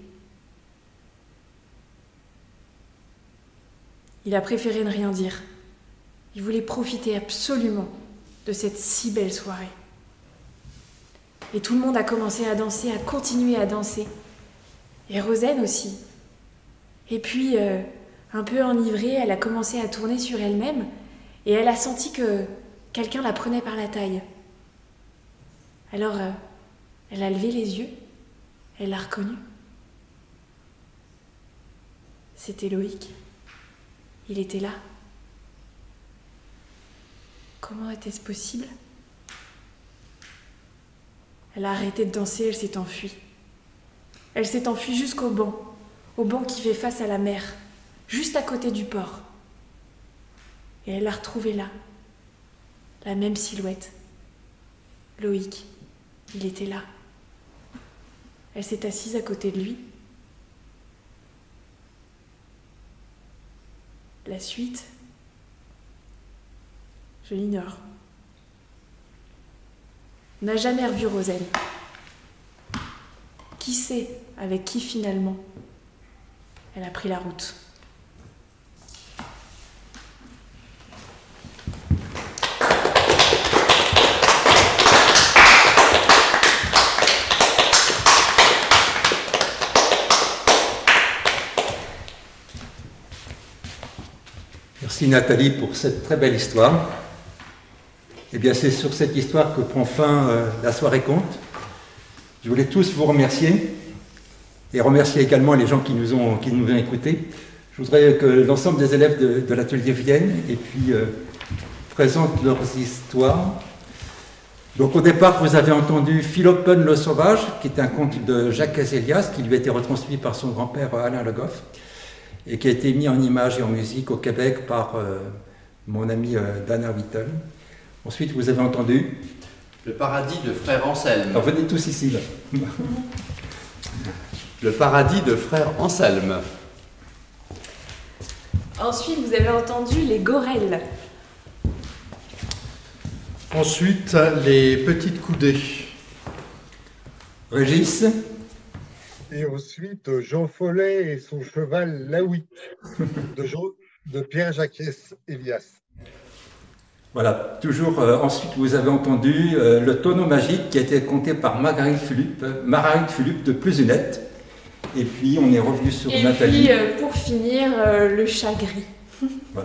S4: Il a préféré ne rien dire. Il voulait profiter absolument de cette si belle soirée. Et tout le monde a commencé à danser, à continuer à danser. Et Rosaine aussi. Et puis, un peu enivrée, elle a commencé à tourner sur elle-même et elle a senti que quelqu'un la prenait par la taille. Alors, elle a levé les yeux, elle l'a reconnu. C'était Loïc. Il était là. Comment était-ce possible ? Elle a arrêté de danser, elle s'est enfuie. Elle s'est enfuie jusqu'au banc qui fait face à la mer, juste à côté du port. Et elle l'a retrouvé là, la même silhouette. Loïc, il était là. Elle s'est assise à côté de lui. La suite, je l'ignore. On n'a jamais revu Rosen. Qui sait avec qui finalement elle a pris la route.
S1: Merci Nathalie pour cette très belle histoire. Eh bien, c'est sur cette histoire que prend fin la soirée conte. Je voulais tous vous remercier et remercier également les gens qui nous ont écoutés. Je voudrais que l'ensemble des élèves de l'atelier viennent et puis présentent leurs histoires. Donc au départ, vous avez entendu Philopen le sauvage, qui est un conte de Jacques Cazélias, qui lui a été retranscrit par son grand-père Alain Le Goff, et qui a été mis en images et en musique au Québec par mon ami Dana Whittle. Ensuite, vous avez entendu
S2: Le paradis de Frère Anselme.
S1: Alors venez tous ici, là.
S2: Le paradis de Frère Anselme.
S4: Ensuite, vous avez entendu les Gorelles.
S5: Ensuite, les petites coudées.
S1: Régis.
S6: Et ensuite, Jean Follet et son cheval Laoui, de Pierre-Jacques Elias.
S1: Voilà, toujours ensuite vous avez entendu le tonneau magique qui a été conté par Marguerite Philippe de Plusunette. Et puis on est revenu sur Nathalie.
S4: Et puis pour finir, le chat gris.
S1: Voilà.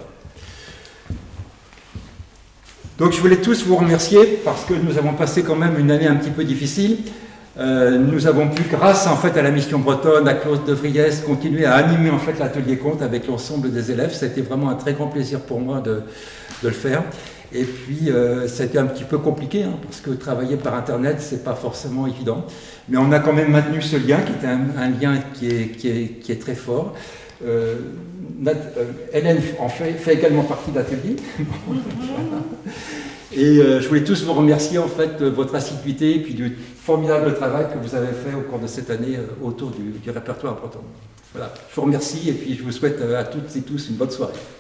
S1: Donc je voulais tous vous remercier parce que nous avons passé quand même une année un petit peu difficile. Nous avons pu, grâce en fait à la mission bretonne, à Claude de Vries, continuer à animer en fait l'atelier conte avec l'ensemble des élèves. C'était vraiment un très grand plaisir pour moi de le faire. Et puis ça a été un petit peu compliqué parce que travailler par internet c'est pas forcément évident. Mais on a quand même maintenu ce lien qui était un lien qui est très fort. Hélène en fait également partie de l'atelier. Et je voulais tous vous remercier en fait de votre assiduité et puis du formidable travail que vous avez fait au cours de cette année autour du répertoire breton. Voilà, je vous remercie et puis je vous souhaite à toutes et tous une bonne soirée.